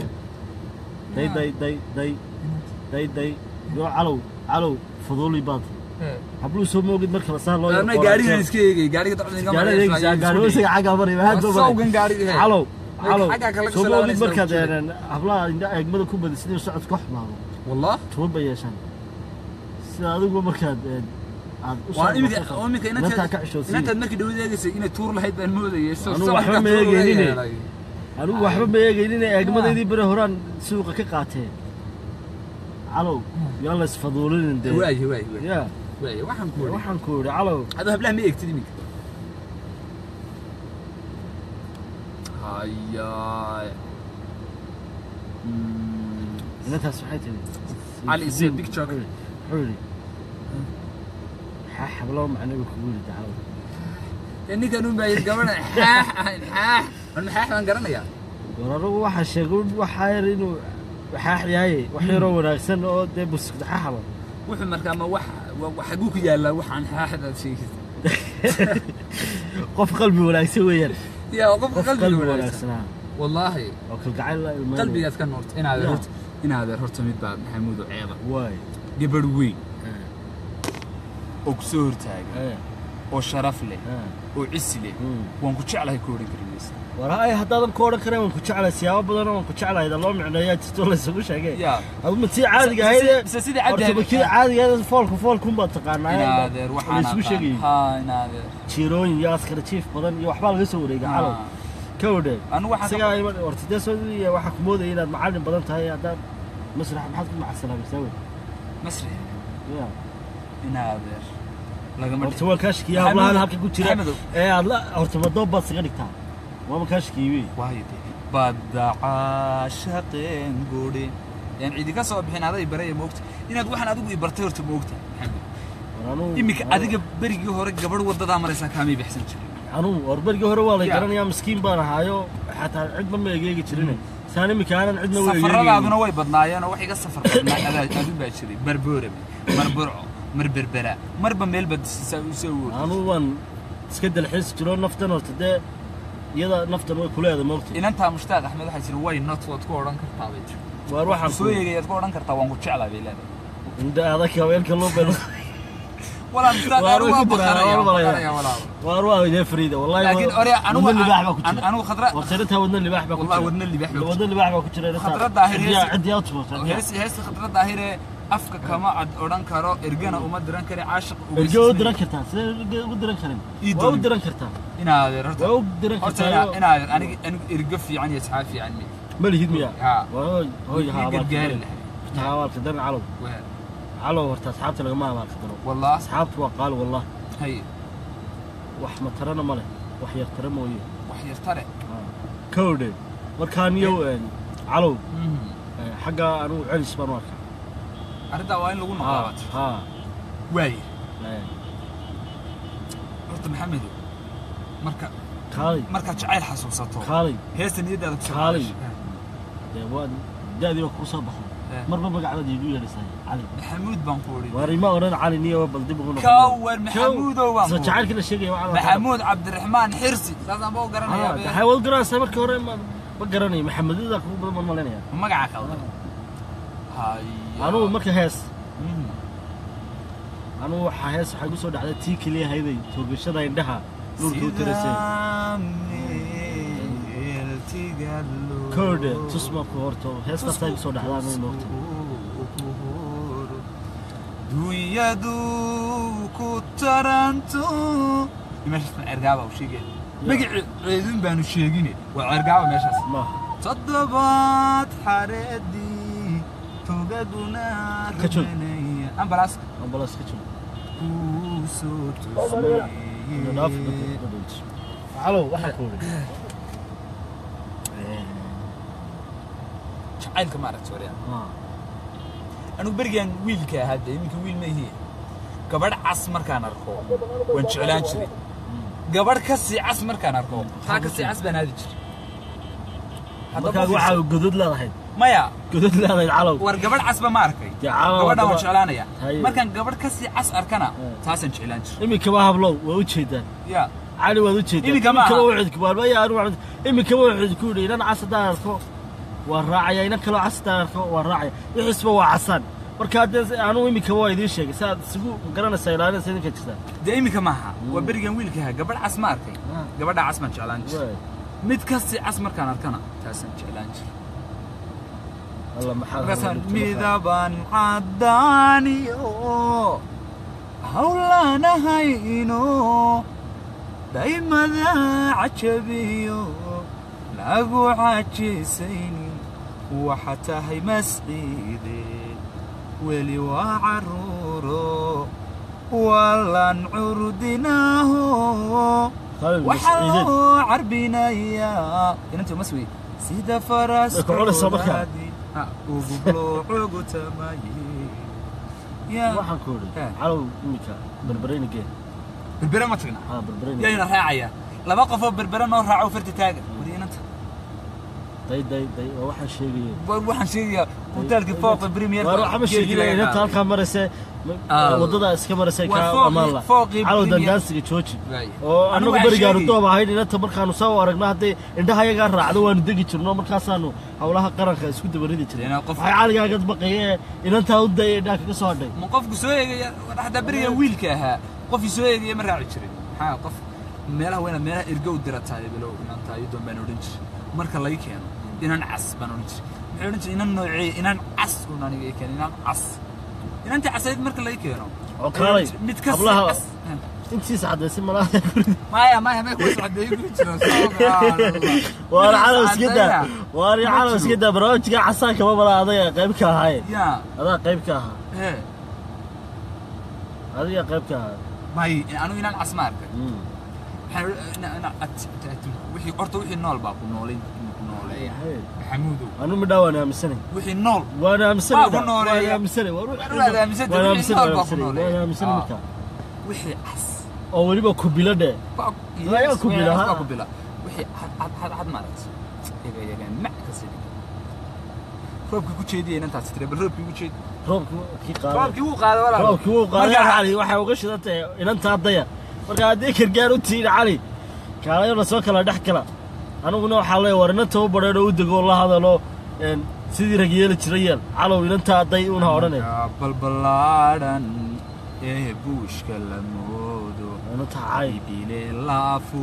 day yo calow fuduli baad hablu soo moogid marka la saar loo yeero gaariga iska eegay gaariga dadka gaariga isaga xaga maray ma hadba sawgan gaariga calow soo moogid marka habla inda eegmada ku badis sidii socod ku xumaado wallah tuuba yeeshan sida adigu marka aad u soo imika inta markii dhawadeegaysay inay tuur lahayd baan moodayay soo waxba ma eegaynin anigu waxba ma eegaynin eegmadeedii bare horaan suuqa ka qaateen calow yalla isfaduulin de waay ya waxaan ku iri calow hada hablaha ma eegtid iminka hayaa intaas waxay tahay ali is a big joke xuri hablo macnaheedu ku wili calow ninka uu baa gabadha aan garanaya wararugu waxa sheegay waxa yar inuu waxaaxyahay wax yar oo wanaagsan oo de buskada xaxaba wuxuu markaa ma wax xagu ku yaala waxaan xaaxda sheegay qof qalbi wanaagsan weeyaan ya qof qalbi wanaagsan wallahi oo kalgacayl qalbigaas ka noort inaad horta mid baa maxamuud oo ceeba waay gabadh weyn oo ku soo hortaagay oo sharaf leh oo cisi leh waan ku jeclahay ku oran karinaysa waraay haddaadan ku oran karin waan ku jeclahay siyaabo badan oo waan ku jeclahay loo micneeyaa jirto la isugu sheegay adu ma tii caadiga ahayd sida caadiga foolku ma taqaanaa inaadeer waxaan isugu sheegay inaadeer jirooyin iyo askar jiif badan iyo waxba laga soo wareegay calow كودي أنا واحد سجى ورتدي سوي واحد كمودي إلى معلم بدن تهاي هذا مسرح ما حد مع السلامة يسوي مسرح يا ينادر لقمة ورتوا كاشكي يا الله أنا هبكي قلت لك إيه الله ورتوا ضب بس غيرك تعال ما كاشكي وي وايد بدع عاشقين قولي يعني عيدك صوب حين هذا يبري موقت إن أدو حنا أدو يبرتير تموقت محمد إمك أديك بريجي هورك قبل وضد عمرسا كامي بيحسن شيء أنا أربعة هو والله كرني يا مسكين بنا هايو حتى عندنا ما يجي تشرينه ثاني مكان عندنا ويجي سفر هذا واي بدنايا أنا واحد سفر بدنا هذا أبي بشري بربورة مربرع مربربرة مربى ميل بد يسوي أنا وان سكد الحس ترون نفتن ورتدا يلا نفتن وكل هذا موقتي إن أنت مشتاق أحمد حسين واي نطوة تكورن كرتابيج وأروح سوي تكورن كرتا وانقول شعلا بيلاد عند هذا كوين كله بينه ولا مشتاق وأروح إلى فريدة والله لكن أريا أنا خضراء وصرتها ودنا اللي بحبك والله ودنا اللي بحبك ودنا اللي بحبك كتير خضراء ظاهرية عندي أطفال هيس خضراء ظاهرية أفك كما عد أوران كارو إرجعنا وما دران كري عاشق إرجعوا دران كرتان ودران كريم ودران كرتان إنا هذا رتان ودران كرتان إنا أنا إرجف يعني يسحافي عني ملي هدمية هاي ها قرقال تعال كدرن علو علو ورت أصحابتي لقى ما قدروا والله أصحابتي وقالوا والله هي وحمد ترنا ماله وحير ترى مويه وحير ترى كودي وكان يو علو حاجة أنا علي سبحان أردا وين لقون مقابات ها واي قلت محمد مركا جعيل حسوسته خالي هيست نيدا خالي يا واد دادي وكوسا بخو مرة بقى على ديجو يا لسان علي محمود بنقولي وريما ورنا علي نية بلدي بقول كور محمود وبنقول جعل كل شيء محمود عبد الرحمن حرسي لازم بقول قرني يا بيه حاول قرا سمك وريما بقرني محمد ذاك هو بدل ما لنا ما قاعد خالد هاي أنا مركا هيس أنا وحيس حيقول صود على تيك اللي هيدي توقشة عندها نور كوترسي كورد تسمع كورتو هيس نفتح صود على نور دويا دو كوترانتو يمشي عرقابة وشيء بقى عيدين بانو شيقيني وعرقابة ماشي ما صدبات حردي توقدنا كتشل أمبلاس كتشل وصوت علو واحد كوري شعيلك ما عرفت وريان أنا برجع ويل كهذا يمكن ويل ما هي قبل عصمر كان أركو وانشعلان شري قبل كسي عصمر كان أركو كسي عصب أنا هذا شري هذا واحد جدود لا الحين مايا جدود لا العلو ورقبل عصب ما أركي قبل ده وانشعلان يا مركان قبل كسي عص أركنا تاسن شعلان شري إمي كواهب لو ووجهه يا علي ووجهه إمي كمان كواعد كبار ما يا أروح إمي كواعد كوري لأن عص داركو والراعي إنك لو عص داركو والراعي يحسبوا عصان markaad aanu imika waa idin sheegay saad isugu garanaysaa ilaalinaysa idinka jirta imika maaha waa berigan wiilkaha gabadh cas ma arkay gabadha cas ma jeclaan jiray mid kasti cas markaan arkana taasan jeclaan jiray Allah maxaa midaban cadaaniyo hawlaanahayno daymada cajabiyo lagu cajisayni waxa tahay masciidee ولي وعرورو ولن عردناه وحلو عربنا يا انتم مسوي سيدا فراس كعولي وبلو عقوت ماي يا waxaan ku iri calow imika berbereen gee berbereen ma tagna berbereen yaa raacaya laba qof oo berbereen oo raaco farti taaga wadiinanta day waxaan sheegaya hotelka fooq premier waxaan sheegay inta halka marisay wadada iska marisay ka amaala calow dandaansiga jooji oo anagu barigaanu doob ahayn inta markaanu soo aragnaa hadii indhaha yaga raacdo waanu degi jirno markaasaanu hawlaha qaranka isku dabaridi jirnay waxay caaliga baqayee inta u day indhaha ka soo hadhay ma qofku soo eegay hada bariga wiilka ahaa qof soo eegay ma raaci jirin ها قف meelaha weena meelaha irgow dirataay bilow inaan tahay doon baan oran jiray marka laga keeno inaan cas baan oran jiray maxay oran jiray inaan noocay inaan cas oo aniga ay keenin inaan cas inaan ta casayd marka laga keeno oo kaalay mid ka cas intii saxadaysi malaha maya ma ku saxaday ku jiro waan calaws gida waan calaws gida barnaamijka casaanka ma balaaday qayb ka ahay ya adaa qayb ka ahaa adiga qayb ka ahaa may anu inaan cas ma arkay وحي قرطة وحي النول باكو نولين نولين حمودو أنا مداونا مسني وحي النول وأنا مسني وأنا مسني وأنا مسني مكان وحي عس أو اللي بكو بلده لا يا كوبيلا ها كوبيلا وحي حد مارت يا معك سيدي روبك كوتشيدي أنت تستري بالروبك كوتشيد روبك كي قال روبك هو قال ولا روبك هو قال يا علي واحد وقش ذاته إن أنت هضيع marka hadii kirgaar u tiin cali kaalayo la soo kala dhax kala anuguna waxa la warna too bareero u dago la hadalo sidii rag yeeli jirayeen calow inta aday una oranay balbalaadan ee buushka la moodo ana taay bile laafu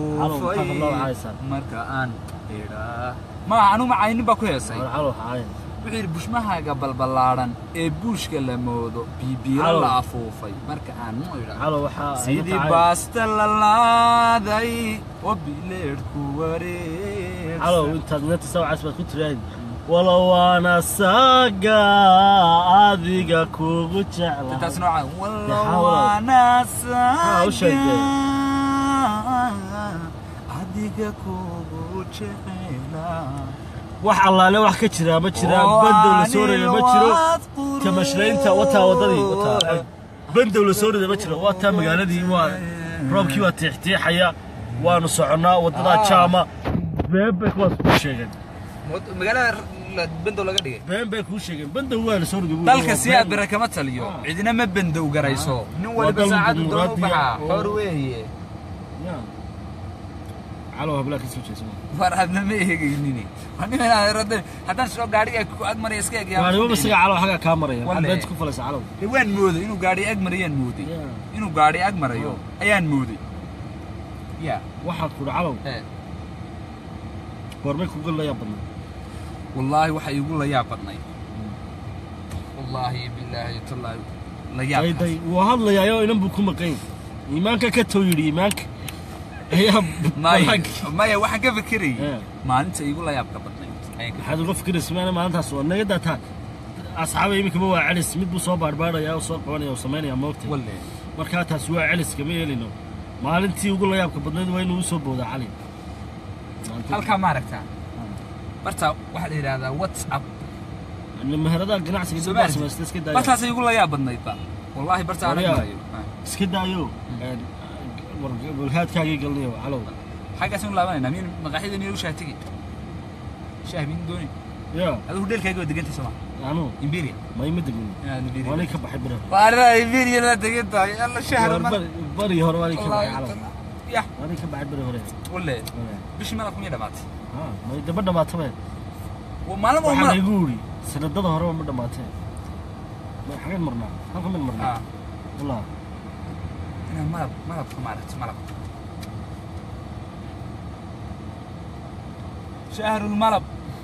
marka aan ira ma anu macayni ba ku heesay calow haay wixii bushmahaaga balbalaadan ee buushka la moodo bibiila la afuufay marka aan mu ira calow waxa sidii baasta la laaday oo bileedku wareeg calow inta nata soo casbad ku tiraad wala waana saaga adiga kugu jeclaa taas nooca wala waana saaga adiga kugu jeclaa wax allaale wax ka jira ma jira bandow la soo reeyay ma jiro tamashleynta wata wadadii wata bandow la soo reeyay ma jiro wata magaaladii waa roobkii waa tiixtiixaya waanu soconaa wadada jaama beebe ku sheegay magaalada bandow laga dhigay beebe ku sheegay bandow waa la soo reeyay dalka siyaad bira kama taliyo cidina ma bandow garayso nin waliba saacad doon u baxa xor weeye على هبلك سوتشي فرحنا ما يهجيني أنا رد هذا شو قاعد أجمر يسكيك يا يعني بس على حاجة كاميرا يعني بنت كفلس على وين مودي إنه قاعد أجمر ين مودي إنه قاعد أجمر يوم أيان مودي يا واحد كل علو ورميك يقول له يا بطني والله واحد يقول له يا بطني والله بالله يطلع لا يا بطني وهذا يا يو ينبو كم قين إيمانك كتويري إيمانك ما waxaan ka fikiray maalinta igu la yaab ka badnay waxaad uga fikiray ismaana maalintaas oo naga daataa asxaabay imika ma waa celis mid buu soo baarbaaraya oo soo qabanaya oo sameynaya moogtay wallahi marka taas waa celis kama yeelino maalintii ugu la yaab ka badnayd waa inuu soo booda cali halka ma aragtaa barta waxa la yiraahdaa WhatsApp in meherada ganacsiga dibadda sameeyay iska daayo bartaas igu la yaab badnayd ba wallahi barta aragnayo iska daayo والهاد كاجي قال لي علو حاجه اسمه لابانينا مين مقاحيدني يو شاتيجي شاهمين دوني يا هذا هو ديلكاجي ودغنتي سما يعني امبيريا ما يمدغني امبيريا وانا كبح بره وانا امبيريا لا دغنت يلا شهر بري هور وانا كبح علو يا وانا كبح بره هور ولا بش ما لكم يدمات ما يدبد ما تمام ومالم ما يقولي سندده هور ما دماتين ما حاجه مرنا هاكم من مرنا والله ما ملب شهر الملب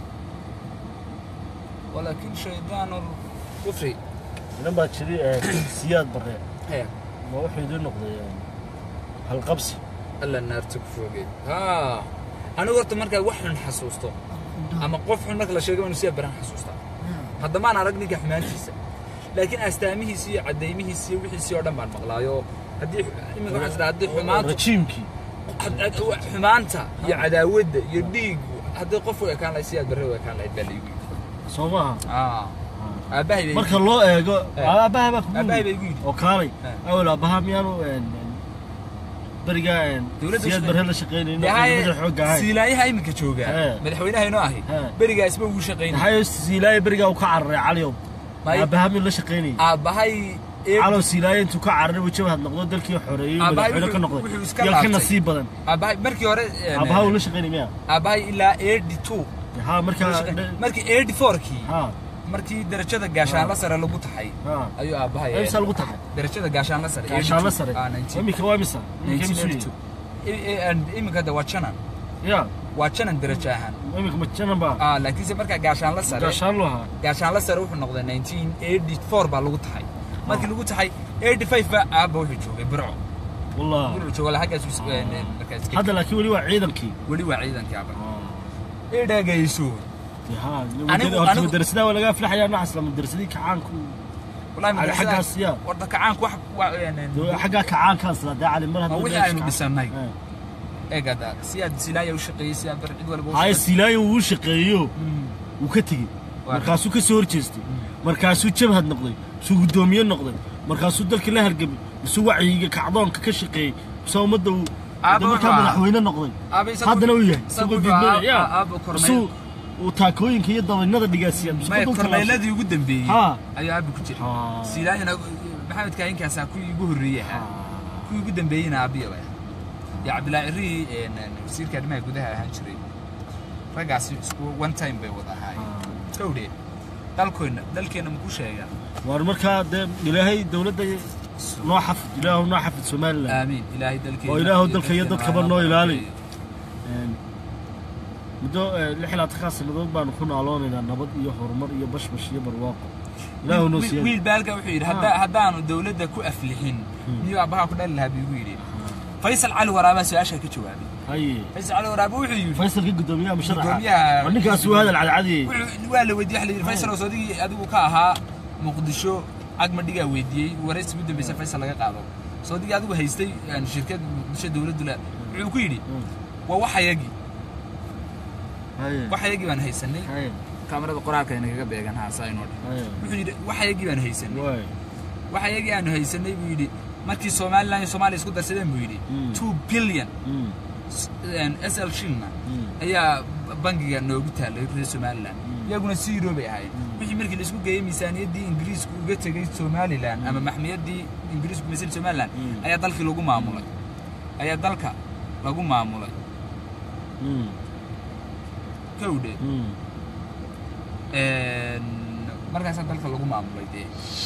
ولكن شيطان الكفر لما تشري سياد برا ما هو حيدون نقضي هالقبس الا النار تكفوقي ها انا قلت مركا وحن حسوسته اما قف حن مركا لا شيغ انه سياد بران حسوسته هذا ما انا رقني حمانتيسا لكن استاميهيسي عديميهيسي وخيسي oo dhan baan maqlaayo hadii imika waxa sida hadii xumaanta rajiimki xumaanta iyo cadaawada iyo dhiig hadii qof uu kaan la siyaad barre kaan la idbaliyo Soomaha aabahay marka loo eego aabahay bay guud oo kaalay awal aabaha miyaanu barigaan siyaad barre la shaqeynayno madax xoog ahay silaayaha imika jooga madaxweynaha inoo ahi bariga isba ugu shaqeynay hayo silaay bariga uu ka carray caliyow aabaha min la shaqeynay aabahay على سيلاي أنتو كعرّي وجهه نقطة دلكي حرية ولا كنقطة يا كنصيب بدن أباي مركي ورا أباها ولا شغالي مياه أباي إلا 82 ها مركي 84 كي ها markii darajada gaashaan la sare lagu taxay ayuu aabahay ayuu lagu taxay darajada gaashaan la sare imika waa misa imika da waa janan waa janan darajo ahaan imika ma janan ba laakiinse markaa gaashaan la sare gaashaan la sare wuxuu noqday 1984 baa lagu taxay markii lagu taxay 85 baa aaba wuxuu joogay burco والله شغل حاجه مركز هذا لكن ولي وعيدنكي ابا ايه ده جايسو انا درسنا ولا قاف لحيا نحس لما درسني كعانكو والله على حاجه السيا ورده كعانك واحد يعني حاجه كعانك اصلا ده على مرها هو يعني بسمي ايه قدا سياد سلايه وشقيه سياد برعيد ولا هاي سلايه وشقيه وكتغي markaasuu ka soo horjeestay markaasuu jabhad noqday suu gudoomiye noqday markaasuu dalka la hargabay suu wacyiga kacdoonka ka shaqeeyay soo umada uu madaxweyne noqday haddana uu yahay soo gudbinaya suu taakooyinka iyo dabaynada dhigaasiyay korneyladii ugu dambeeyay ayaa aab ku jiray silaayana maxamed kaainkaas ku ugu horeeyay ku ugu dambeeyayna aabiyaba ya Abdullah Iri wasiirka arrimaha gudaha ahaan jiray ragaas isku one time bay wada ahaayeen كودي دالكينا مكو شيغا وار marka ilaahay dawladda noo xafid ilaahu noo xafid Soomaaliland aamin ilaahay dalkeena ilaahu dalka iyo dadka baa noo ilaali mudo lixlaad khaas madad baan ku nooloonaynaa nabad iyo horumar iyo bashbash iyo barwaaqo ilaahu noo siiyay wiil baalka wuxuu yiri haddaanu dawladda ku aflixin niyo abaha ku dhali lahaa biigu yiri Faisal Ali Waraaba su'aasha ka jawaabay فيصل على ورابه وحيو فيصل كي قدوميها مشرحة ونكا سوى هذا العادي ولا ودي حلي فيصل وصديقي أدو كاها مقدشو أجمل دقيقة ودي ورئيس بدو بيسا فيصل لقى قاعدة صديقي أدو هيستي يعني شركات مش الدولة دولا عقيدي ووحيجي وحيجي وأنا هيسني كاميرا القرآن كان يجيب كان هاساينور وحيجي وأنا هيسني وحيجي أنا هيسني بيدي ما كي Soomaaliland isku darsadeen buu yiri 2 billion SL shilna ayaa bangiga noogu taalay reer Soomaaliland iyaguna zero bay ahayd wixii markii la isku geeyay miisaaniyadii Ingiriisku uga tagay Soomaaliland ama maxmiyadii Ingiriisku meesha Soomaaliland ayaa dalka lagu maamulay kowde markaas dalka lagu maamulay de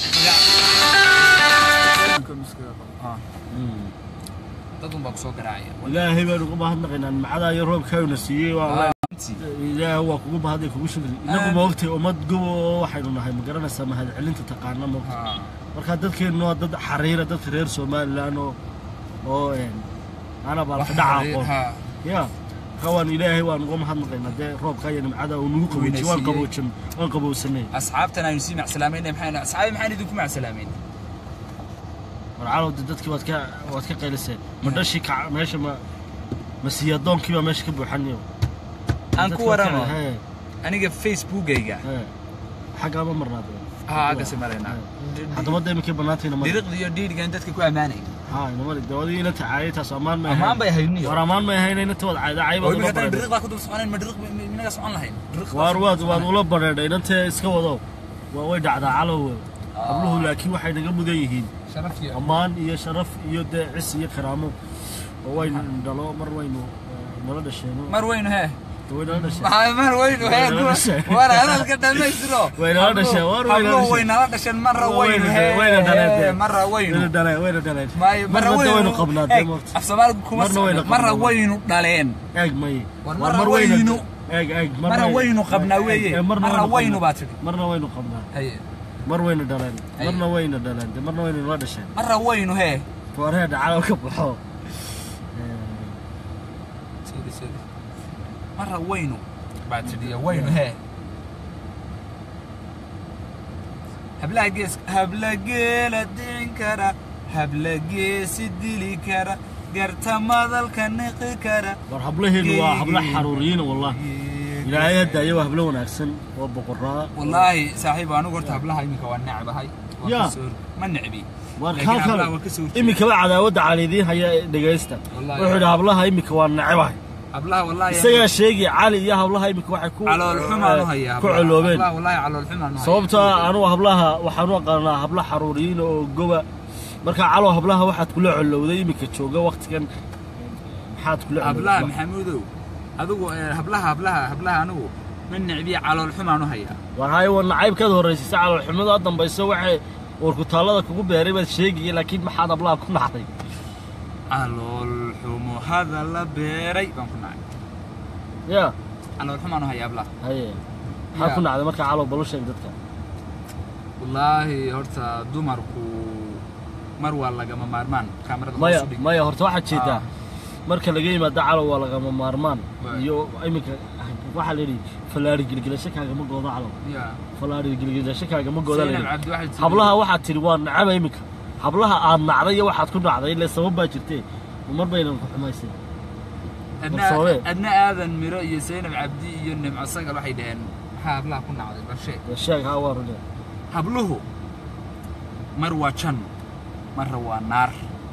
dadun baa soo garaacaya ilaahay baan ugu baahanaynaa macada iyo roobkayna siiyay waa ilaahay waa kugu baahaday kugu shukri inagu ma waqti umad gobo waxaynu nahay ma garanaysaa mahad celinta taqaana ma marka dadkeenu dad xariira dad reer Soomaaliland oo ana baa dhaca ya كوان إلهي وأنقوم هذا نقينا ده روب كاين معدا ونوقف وانقبوا سنين أصحابتنا ينسي مع سلامين محينا أصحابي محينا يدوكم مع سلامين ورعالو ددتك واتك قيلسين مدرشي ماشي ما مسيادون كيما ماشي كبو حنيو أنكو ورما أنا جاب فيسبوك جيجا حاجة ما مرنا قسم علينا هذا ما دايما كيف بناتي نمر درق دي كان دتك كو أماني نمر الدوادي أنت عايتها صمان ما أمان بيهيني ورمان ما هيني أنت وضع عايدة عيبة ولا بدر درق باكو دسمانين مدرق من ناس عن لهين وارود ولا برد أنت إسكوا ضو ويدع على قبله لكن واحد قبل جيهين شرف يا أمان يا شرف يد عس يا كرامه وين دلو مروينه مرد الشيء مروينه ها وين هذا الشيء مروينه ها ورا أنا الكلام يسرو وين هذا الشيء وين هذا الشيء مرة وينه وين دلال مرة وينه وين دلال مرة وينه قبل مرة وينه دلين ماي مرة وينه مرة وينه قبنا مرة وينه باتري مرة وينه قبنا هي مرة وينه دلال مرة وينه دلال مرة وينه هذا الشيء مرة وينه هي ورهد على كبحو سيدي مرة وينه باتري وينه هي هبلا جيل الدين كرا هبلا جيس الدلي كرا قرت ماذا الكنق كرا مرحبا له هبلا حرورين والله إلى يد أيوة هبلا ونحسن وبقراء والله صاحب أنا قلت هبلا هاي مكوان نعبة هاي يا ما نعبي واركان إمي كوا على ودع على ذي هي دقيستا وحد هبلا هاي مكوان نعبة هبلا والله سيا شيء علي يا هبلا هاي مكوا حكوا على الحمى هي كعلوبين والله على الحمى صوبتها أنا وهبلاها وحنو قرنا هبلا حرورين وجوا مركا على هبلاها واحد كله علوذي مكتشوجا وقت كان حاد كله هبلا محمودو هذو هبلاها أنا من نعبي على الحمى نهيا وهاي والنعيب كذا الرئيس على الحمى أصلا بيسوي وحي وركوتالله كوكو بيريبة شيء لكن ما حد بلا كنا حري على الحمى هذا لا بيري بنكون يا على الحمى نهيا بلا هاي ها كنا على مركز على بلوش يقدرك والله هرتا دمركو مروه لقما مارمان كاميرا ما هرتا واحد شيء marka laga yimaado calow waa laga maarmaan iyo imika waxa la yiri falaari gilgilasho kaaga ma goodo calow falaari gilgilasho kaaga ma goodo hablaha waxa tiri waa nacaba imika hablaha aad nacday waxaad ku nacday ilaa sabab baa jirtay mar baynan ku xumaysay adna aadan miro iyo Zainab Abdi iyo Nimco Sagal waxay dhaheen waxa hablaha ku nacday barshay sheeg ha warne habluhu mar waa jan mar waa naar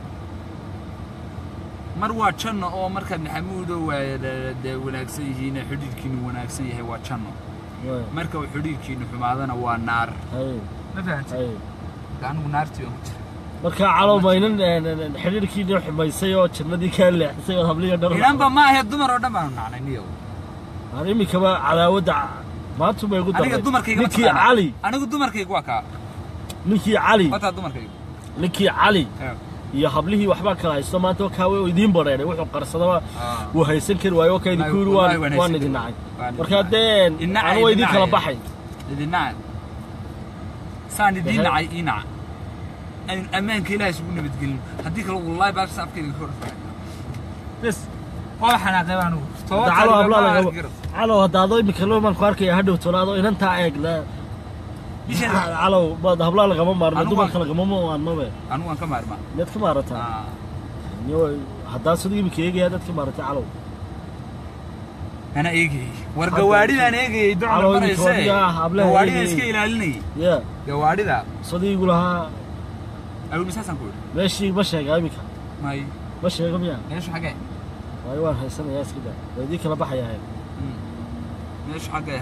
marwa janno oo marka maxamuudo waa wanaagsan yihiin xidhiidkiinu wanaagsan yahay waa janno marka uu xidhiidkiinu xumaadana waa naar ma fahantay anigu naartii oo marka calow maynan xidhiidkiinu xumaysay oo jannadii ka leexsay oo habliga dhar inanba ma ahayd dumar oo dhan baan nacnay niyow arimi kaba cadaawada maanta ma igu daray ninkii cali anigu dumarkaygu waa ka ninkii cali wata dumarkaygu ninkii cali iyo hablihii waxba kala haysto maanta ka way idin bareeray wuxuu qarsadaba uu haysan kar waayo ka idin kuuri waan idin nacay marka deen aan way idin kala baxay idin nacay saan idin nacay ina ay amaanka ilaahay sugu nabad gelin hadii kale wallahi baa saabkayga hor bas waa xanaaqay baanu taalo habla laga calo hadaado imika loo man ku arkay hadhow tolaado inanta eegla علو بعد هبلا لقمة مارنا دوما خلقمة ما وانما أنا وان كمارما نت كمارتا نيو هدا صديق بكيجي هذا كمارتا علو أنا إيجي ورجواري أنا إيجي يدور على مرة يسوي جواري إسكي يلالني يا جواري ذا صديق لها أقول مسافة نقول ماشي ماشي يا جايبك ماي ماشي يا جميع إيش حاجة أيوة هاي السنة ياس كده بديك لا بحيا هاي إيش حاجة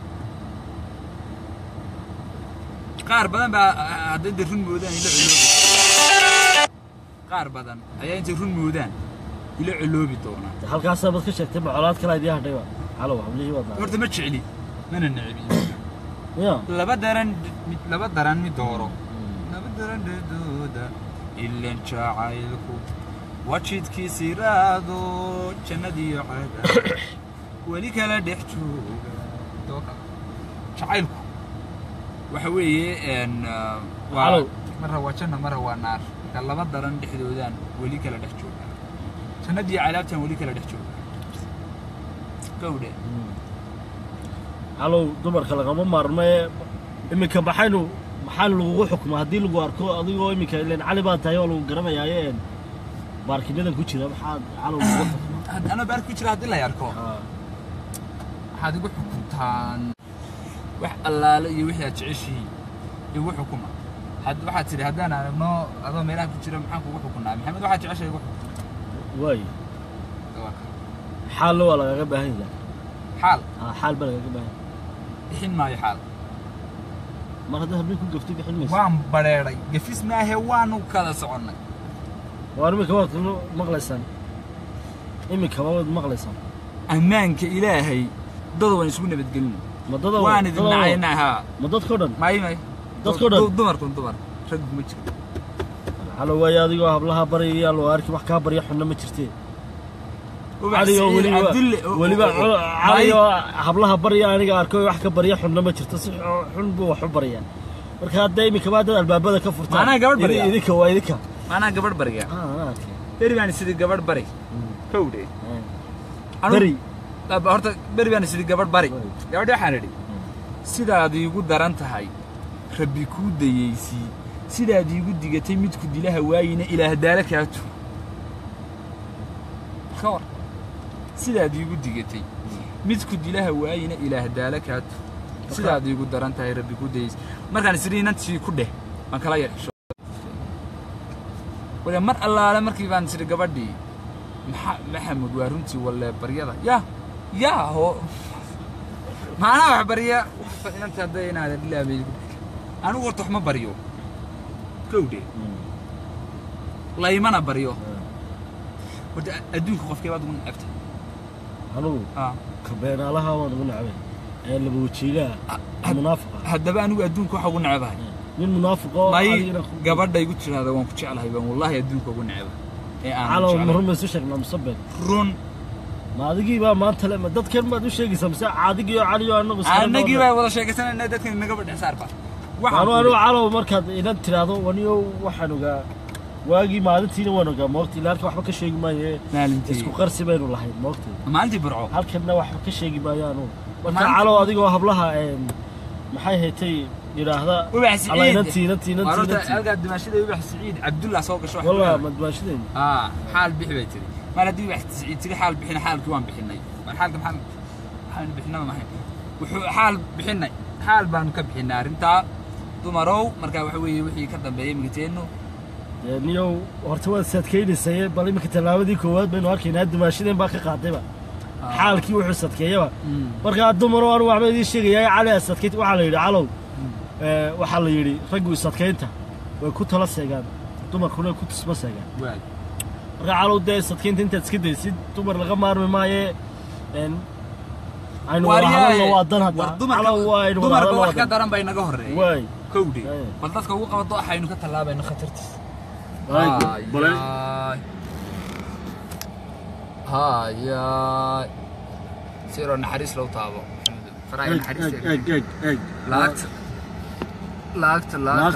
qaar badan ba hadda run moodaan ila ciloobi qaar badan ayaa inta run moodaan ila ciloobi doona halkaas aad ka sheegtay macluumaad kala idii hadhay waa halo hablihi wada horta ma jeceli mana nacibi ya laba daran mid dooro laba daran dooda illa jacaylku wajidkii siraado jannadii caada wali kala dhex jooga dooka jacaylku waxa weeye waa marra waa janna marra waa naar ka laba daran dhixdoodaan wali kala dhex jooga jannadii calaabtan wali kala dhex jooga gowde halo dumarka lagama maarmay imika maxaynu maxaa lagu xukumaa hadii lagu arko adigoo imika ileen cali baa tahay oo lagu garanayaa baarkimadan ku jira maxaa calo lagu xukumaa ana baarku jira hadii la yarko waxaad igu xukuntaan wax allaale iyo wixii aad jeceshihiin igu xukuma waxaad tiri haddaan aragno adoo meelaha ku jira maxaan kugu xukunaa maxamed waxaad jeceshay igu xukun waay xaal waa lagaga baahan yahay xaal baa lagaga baahan bixin maayo xaal mar hadda habeen ku gaftay bixin mayso waan bareeray gafis maahe waanu kala soconnay waar imika waad maqlaysaan imika waad maqlaysaan ammaanka ilaahay dad waan isugu nabadgelino مدد وان إذا نعينها مدد كودن ماي مدد كودن دمر رج مجر على ويادي وهبلها بري يالو أركي وحكا بري حنا مجرتين علي ولي علي هبلها بري أنا أركي وحكا بري حنا مجرت حن بو حبريا مركها دايما كبعد الباب هذا كفرت أنا قبل بري إذيك وإذيك أنا قبل بري ترى سيدي قبل بري كودي بري لا بهرت بريان سيدي قبل بري قبل ده حنري سيدا دي يقول درنت هاي ربي كود يسي سيدا دي يقول دي جتي ميت كود لها واينا إلى هدالك ياتو خور سيدا دي يقول دي جتي ميت كود لها واينا إلى هدالك ياتو سيدا دي يقول درنت هاي ربي كود يسي مركان سيرين أنت في كوده ما كلا يرشوا ولا مر الله على مركب عن سيد قبل دي محمد وارنتي ولا بريضة يا هو ما أنا بريا أنت هذين هذا اللي أبي أنا قلت ما بريو كودي لا يمنا بريو ود أدوك خف كيف أدون أكتر هلو كبير على هوا نقول عبي اللي بوجيله منافق هدبا أنا أدونك وحقول نعبها من منافق ما قبل يقول شنو هذا وان كتشي على هيبان والله أدونك وحقول نعبها على مرهم سوشك مصبر رون ما أدقي بقى ما أنت لما ضد كلمة دوش شيء سمسا عادقي عليه أنا بس أنا نجي بقى والله شيء كسرنا إن دتك إنك قبل حسار بقى أنا على مركز إذا ترى ونيو وحنوجا واجي ما أنتي ونوجا موقتي لارك وحبك شيء ما يه اسكو قرص بين والله موقتي ما عندي برعو هل كنا وحبك شيء ما يانو على أدقي وهبلها محي هتي يراهدا على نتي ألقى دمشق ويبح سعيد عبد الله سوق شو والله ما دمشقين حال بحبيتي ما ردي ويبح سعيد تري حال بحنا حال كمان بحناي حال كم حال بحنا ما هي حال بحناي حال بان كبحنا أنت دمرو مركا وحي كذا بيمكتينه نيو هرتوان سادكين السيء بالي مكتلاودي كواد بين واركين هاد دمشقين باقي قاطبة حالكي وحو سادكية مركا دمرو أنا وعمل دي الشيء على سادكيت وعلى يدي علو وحلا يدي رجوا سادكينته وكنت لا سيجان دمر كنا كنت اسمه سيجان علو ده سادكينت أنت تسكت سيد دمر لغمار مايه إن أنا وحلا لو أدنها دمر كواح كدران بين جهر واي كودي بلدك هو قبض ضاح إنه كتلا بين خطرت هاي سيروا نحرس لو طابوا فراي نحرس لاكت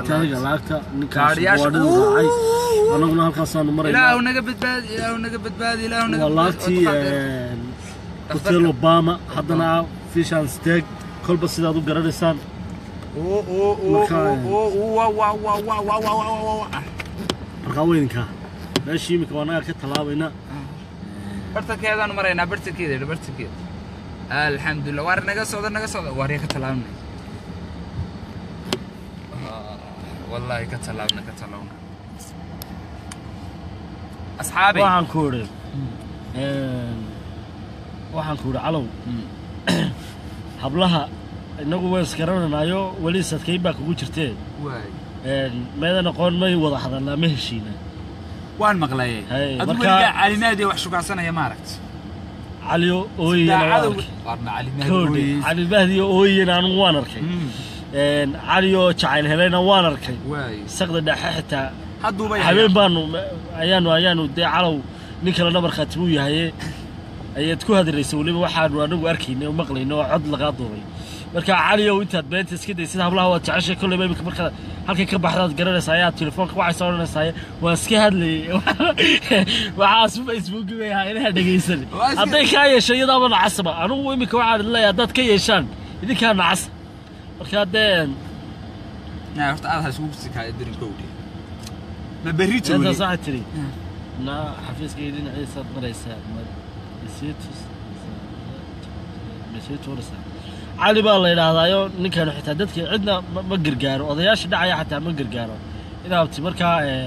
نكاش أنا قلنا هالقصة نمرة لا ونقبت بادي لا والله هوتيل أوباما حضنا فيش أند ستيك كل بس إذا ضو قرارسان رقاوينك ماشي مكوانا كتلاوينا برتك هذا نمرينا برتك كذا الحمد لله وارنا قصة واريا كتلاونا والله كتلاونا أصحابي waxaan ku uri calow hablaha inagu way iskarananayo wali sadkay baa kugu jirtee meedan aqoon may wada hadalna ma heshiina waan maqlay adigu calimaadi wax shukaasanaya ma aragt caliyo calimaadi ooyeen aan waan arkay caliyo jacayl helayna waan arkay saqda dhaxa xitaa habeen baanu ayaanu dee calow nin kale nabar khaatib uu yahay ayaad ku hadraysay waliba waxaanu anagu arkaynay oo maqlaynay oo cod laga duubay marka caliyow intaad beenta iska day sida hablaha waad jeceshay kulay marka halkay ka baxdaad garanaysaa ayaa telefoonka waxay soo oranaysaa waa iska hadlay waxaas Facebook bay hay'adaha dhageysan haday ka yeesho iyadaba nacasba anigu imika waxaan leeyahay dad ka yeeshaan idinka nacas marka deen horta aad ha isugu sikaayo dirinkowdi ما بريتو انت صح تري لا حفيز قايلين عيسى مريسا نسيت ورسا علي بالله يراهدايو ninkan xitaa dadka cidna ma gargaaro odayaasha dhacaya xitaa ma gargaaro inaabti marka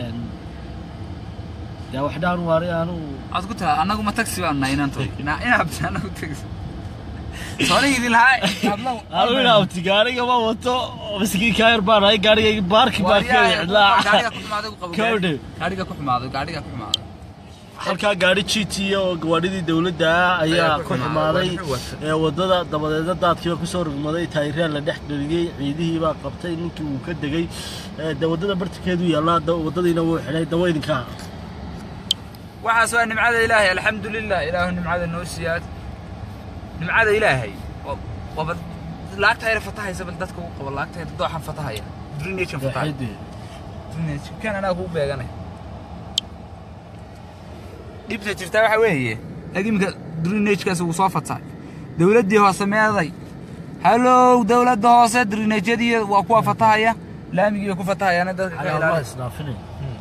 yaa waxdaan waariyaanu aad ku taa anagu ma taxi baan naynanto inaabti anagu taxi صاري لها أنا أبتي قاري ما وطو مسكين كاير بان هاي قاري بارك لا كودي قاري كوح ماذا halka gaari GTO gawaadhidii dawladda ayaa ku xumaaday wadada dabadeed dadkii ku soo rugmaday taayirada la dhex galiyay ciidihii baa qabtay ninkii uu ka dagay wadada bartikeedu yaala wadadiina wuu xilay daweydinka waxa soo nimcada ilaahay alxamdulillah ilaahu nimcada noosiyad nimcada ilaahay wabad laagta ay fatahaysa bal dadku qabo laagta ay dooxan fatahaya drainage fatahaya drainage kan ana ku beeganay dibta jirta waxa weeye agimka drainage kaas uu soo fatay dawladii hoose meeday hello dawladda hoose drainage-yadii waa ku fatahaya laamigii ku fatahayana dadka ka ilaalin isnaafin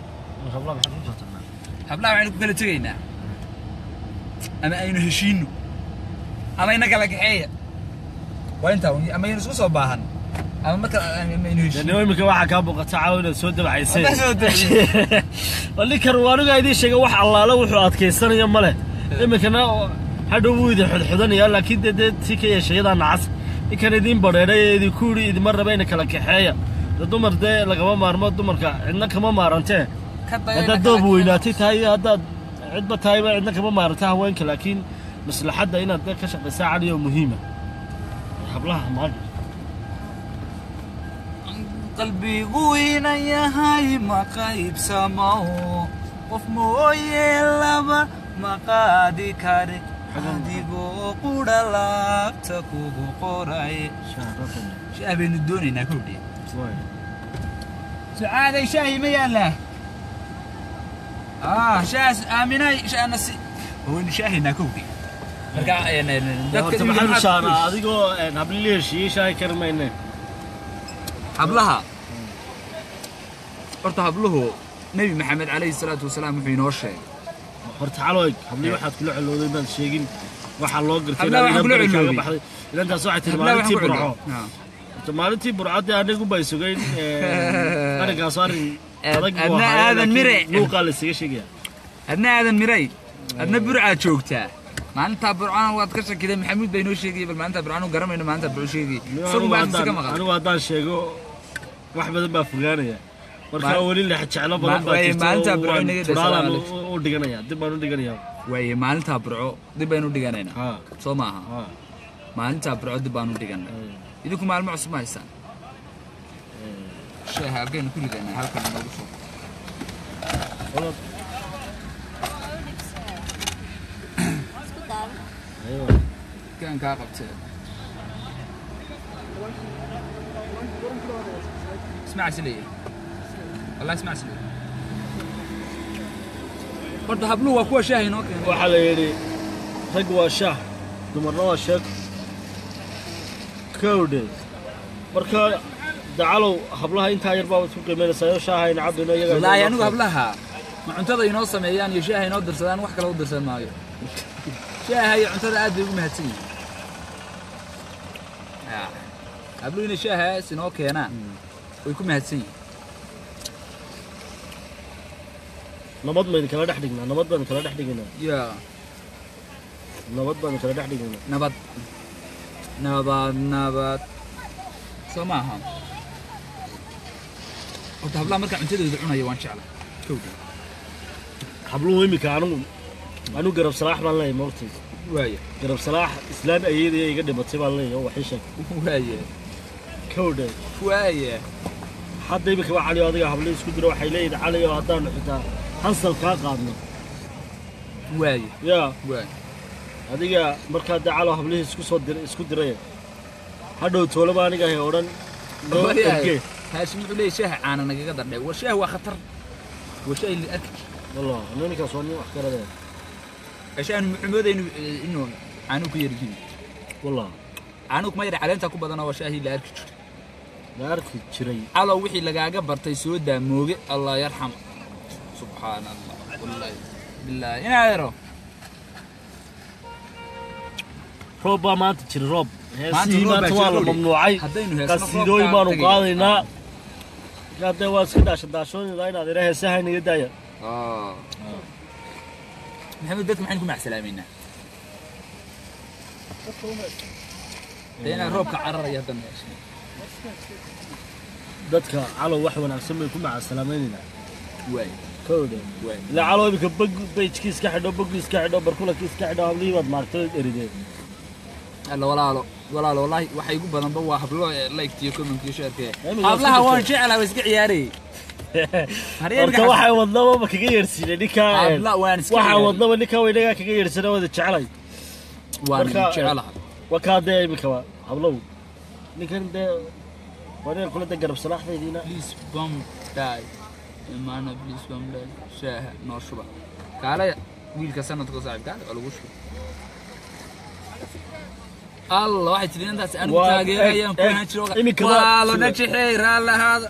habla waxaan ku kala tagaynaa ama aynu heshiino ama inaga la gaxeeya waa inta ama aynu isku soo baahan ama marka aynu heshiino imika waxa ka muuqata caawina soo dabacaysay wali karwaaniga idin sheegay wax allaala wuxuu adkeysanayo male imikana hadhow wuu idin xudxudanaya laakiin tii ka yeeshayada nacas ikan idin bareeray idin ku yiri idin maraba in kala kaxeeya dumar de lagama maarmo dumarka cidna kama maarantee hadda doob weynaatay tahay hadda cidba tahay cidna kama maaranta haweenka laakiin maslaxada inaad ka shaqeysaa cali oo muhiima hablaha maan qalbigu inayahay ma qaybsamo qof mooye laba ma qaadi kare adigoo qudha laabta kugu qoray shaabaynu doonaynaa kowdhe sucaaday shaahi ma yaallaa shaas aaminay shaanasi waynu shaahaynaa kowdhe marka dadka maxaanu shaanaa adigoo hablihii heshiiyey shaahi kari mayne hablaha horta habluhu nabi maxamed calayhi salaatu wasalaam wuxuu inoo sheegay horta xalooy hablihii waxaad kula colowday maad sheegin waxaa loo gartay inaad barikaaga baxday ilantaas waxay tiri maalintii burco horta maalintii burcadii anigu bay sugayn arrinkaas arrin adag adna aadan mire luuqaa la isaga sheegaya adna aadan miray adna burcaad joogtaa maalintaa burcana waad ka shakiday maxamuud baa inoo sheegayay bal maalintaa burcanu garamayno maalintaa burco sheegayay isagu baa agtiisa ka maqan anigu haddaan sheego wax badan baa fogaanaya marka weli la jeclo badan baa jirta maalintaa burco inaga turaalan u dhiganaya dib baan u dhiganaya waaye maalintaa burco dib baynu dhiganaynaa soo maaha maalintaa burco dib baanu dhiganay idinku maalmo cusub ma haysaan shaaha halkaynu ku ridaynaa halkan noogu soo كان كاقبت اسمع سلي والله اسمع سلي برضه هبلوه وكو شاهي نوكي waxaa la yiri rag waa shaah dumarna waa sheek kowde marka dacalow hablaha inta yar baa isku qiimeynaysaa shaaha in cabino iyaga wallaahi anigu hablaha ma cuntada inoo sameeyaan iyo shaaha inoo dirsadaan wax kale u dirsan maayo shaaha iyo cuntada aad bay ugu mahadsan yihiin habluhu inay shaaha inoo keenaan way ku mahadsan yihiin nabad ma kala dhex dhignaa nabad baan kala dhex dhignaa yaa nabad baan kala dhex dhignaa nabad nabad soo maaha horta hablaha markaa cuntadooda cunaya waan jeclaa kowda habluhu imika anu garab salaax baan leeyahay moortay waaye garab salaax islaan ayeedii iga dhimatay baan leeyahay oo waxay sheeg waaye kowda waaye hadda imika waa cali adiga habluhu isku diro waxay leeyihiin cali oo haddaan xitaa hansal kaa qaadno waaye yaa waaye adiga markaa dacalo hablihii isku diray hadhow toolaba aniga ahay odhan loo erge haashim wuxuu leeyahay shaaha caana nagaga dardhay waa shaah waa khatar waa shaah li arki والله ninkaas waa nin wax karadeen ashaan muxuumada inuu aanu ku yarjiin والله aanu kuma yar caleenta ku badan oo shaahi la arki jiray alo wixii lagaaga bartay soo daamooge Allah yarham subhanallah wallahi billahi ina yaro roob maanta jira roob heesii maanta waa la mamnuucay qasiidooyin baanu qaadaynaa hadda waa iska daashoonaydaa inaad ira heesaha inaga daaya محمد dadka maxaan ku macsalaameynaa deena roobka cararaya hadan dadka calo wax wanaagsan bay ku macsalaameynaa way kowda way la calo ibka bajkiis ka xidho boggiis ka xidho barkulakiis ka xidho hablii baad maartay erideen alla walaalo wallahi waxay ugu badan waa hablo like iyo comment iyo share hablaha waan jeclaa way iska ciyaarey horta waxay wadnaba ma kaga yeersiinay ninka waxa wadnaba ninka weynaga kaga yeersanay wada jecelay waan jecelahay wakaade imika hablow ninkan de wadeen kula garab salaaxdeedina please bomb die imaana please bomb die shaaha noo shuba kaala wiilka sanadka saaxiibka lagu shuba الله واحد ترين انت انا تاغيريان كو هانجiro walaalo najixay raala hada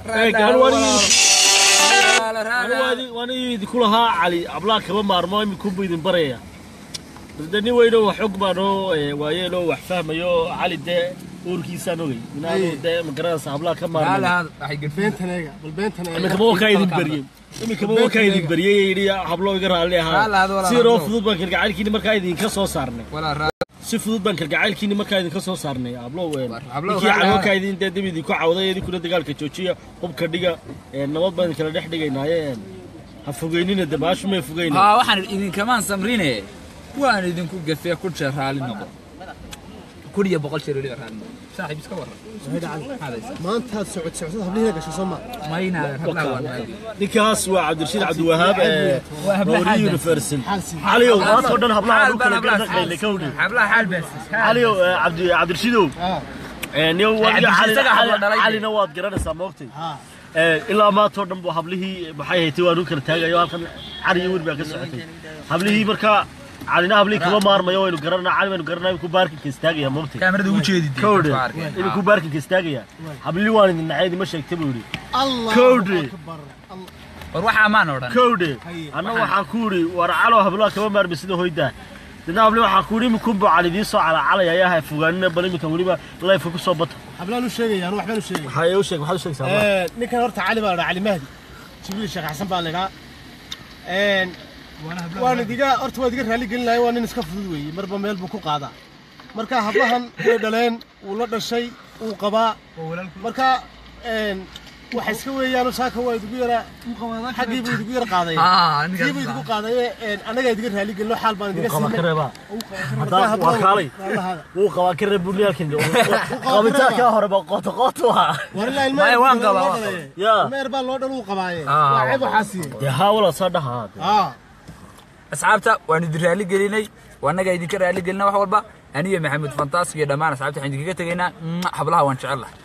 wani idi kulaha cali abla kaba maarmo imku buudin baraya dadani weyno wax xog baano waayeelo wax fahmayo cali de urkiisa nogay inaanu de magaranaysa abla ka maarmo raala hada waxay galbeentanaga balbeentanaga imika boo ka idin bariyay yiri hablo iga raali ahaa si roo fudud baan kalgacalkiina markaa idin ka soo saarnay si fudud baan kalgacalkiina markaa idin ka soo saarnay hablo ka idin dibidi ku cawday idin kula dagaalka joojiya hubka dhiga nabad baan kala dhex dhigaynaa ha fogeynina dabaashu ma fogeyna waxaan idin kamaan samrine waan idin ku gafay ku jaraali noqon كوريا بقول شيء اللي برهان صاحب اسكو ورا هذا ما انت سعود هبليها قش سما ما ينا نكاس وعبد الرشيد عبد الوهاب موري يونيفرسال عليو ما صدن هبلها اللي كوني هبلها حال بس عليو عبد الرشيد نيو علي نواد قرنسا موقتي ilaa maanta oo dhan buu hablihii maxay haytay waan u kala taagayo halkan cari wiil baa ka socotay hablihii marka calina hablihii kama maarmayo waynu garanaa cali waynu garanaa ku baarkinka istaagaya moogtay kaamirada ugu jeedid inuu ku baarkinka istaagaya hablihii waan idin naxeedi ma sheegtay buu yiri allah akbar war waxa amaan oo dhan kowde anna waxaan ku yiri war calo hablaha kama maarmi sida hooyda dina hablihii waxaan ku yiri mukum buu calidii soo calaacalayaya ha fogaanina balimka waliba life ku soo bato hablaan u sheegayaan waxbaan u sheegay hayo u sheeg waxa u sheegaysaa ninkan horta cali baa cali mahdi jibriil sheekh xasan baa leeyahay وانا ديغا horta waa diga raali gelin lahay waa nin iska fudud weey marba meel buu ku qaada marka hablahan way dhaleen uu la dhashay uu qaba marka waxa iska weeyaan saaka waa digu yara xaqii buu digu yara qaaday aniga digu qaaday anaga diga raali gelin xaal baan diga siinay waa kaalay uu qaba kare buuliyalkin qabita ka hore ba qoto wallahi ilmaha waan qaba ya meer baa loo dhan uu qabaaye waa ceeb waxaasi ya hawla sadaha أصحابته وأنا درالي قليني وأنا قاعد يذكر علي قلنا وحول با أنا محمد فانتاسي يا دمان أصحابته عندي كذا تجينا حبلها وإن شاء الله.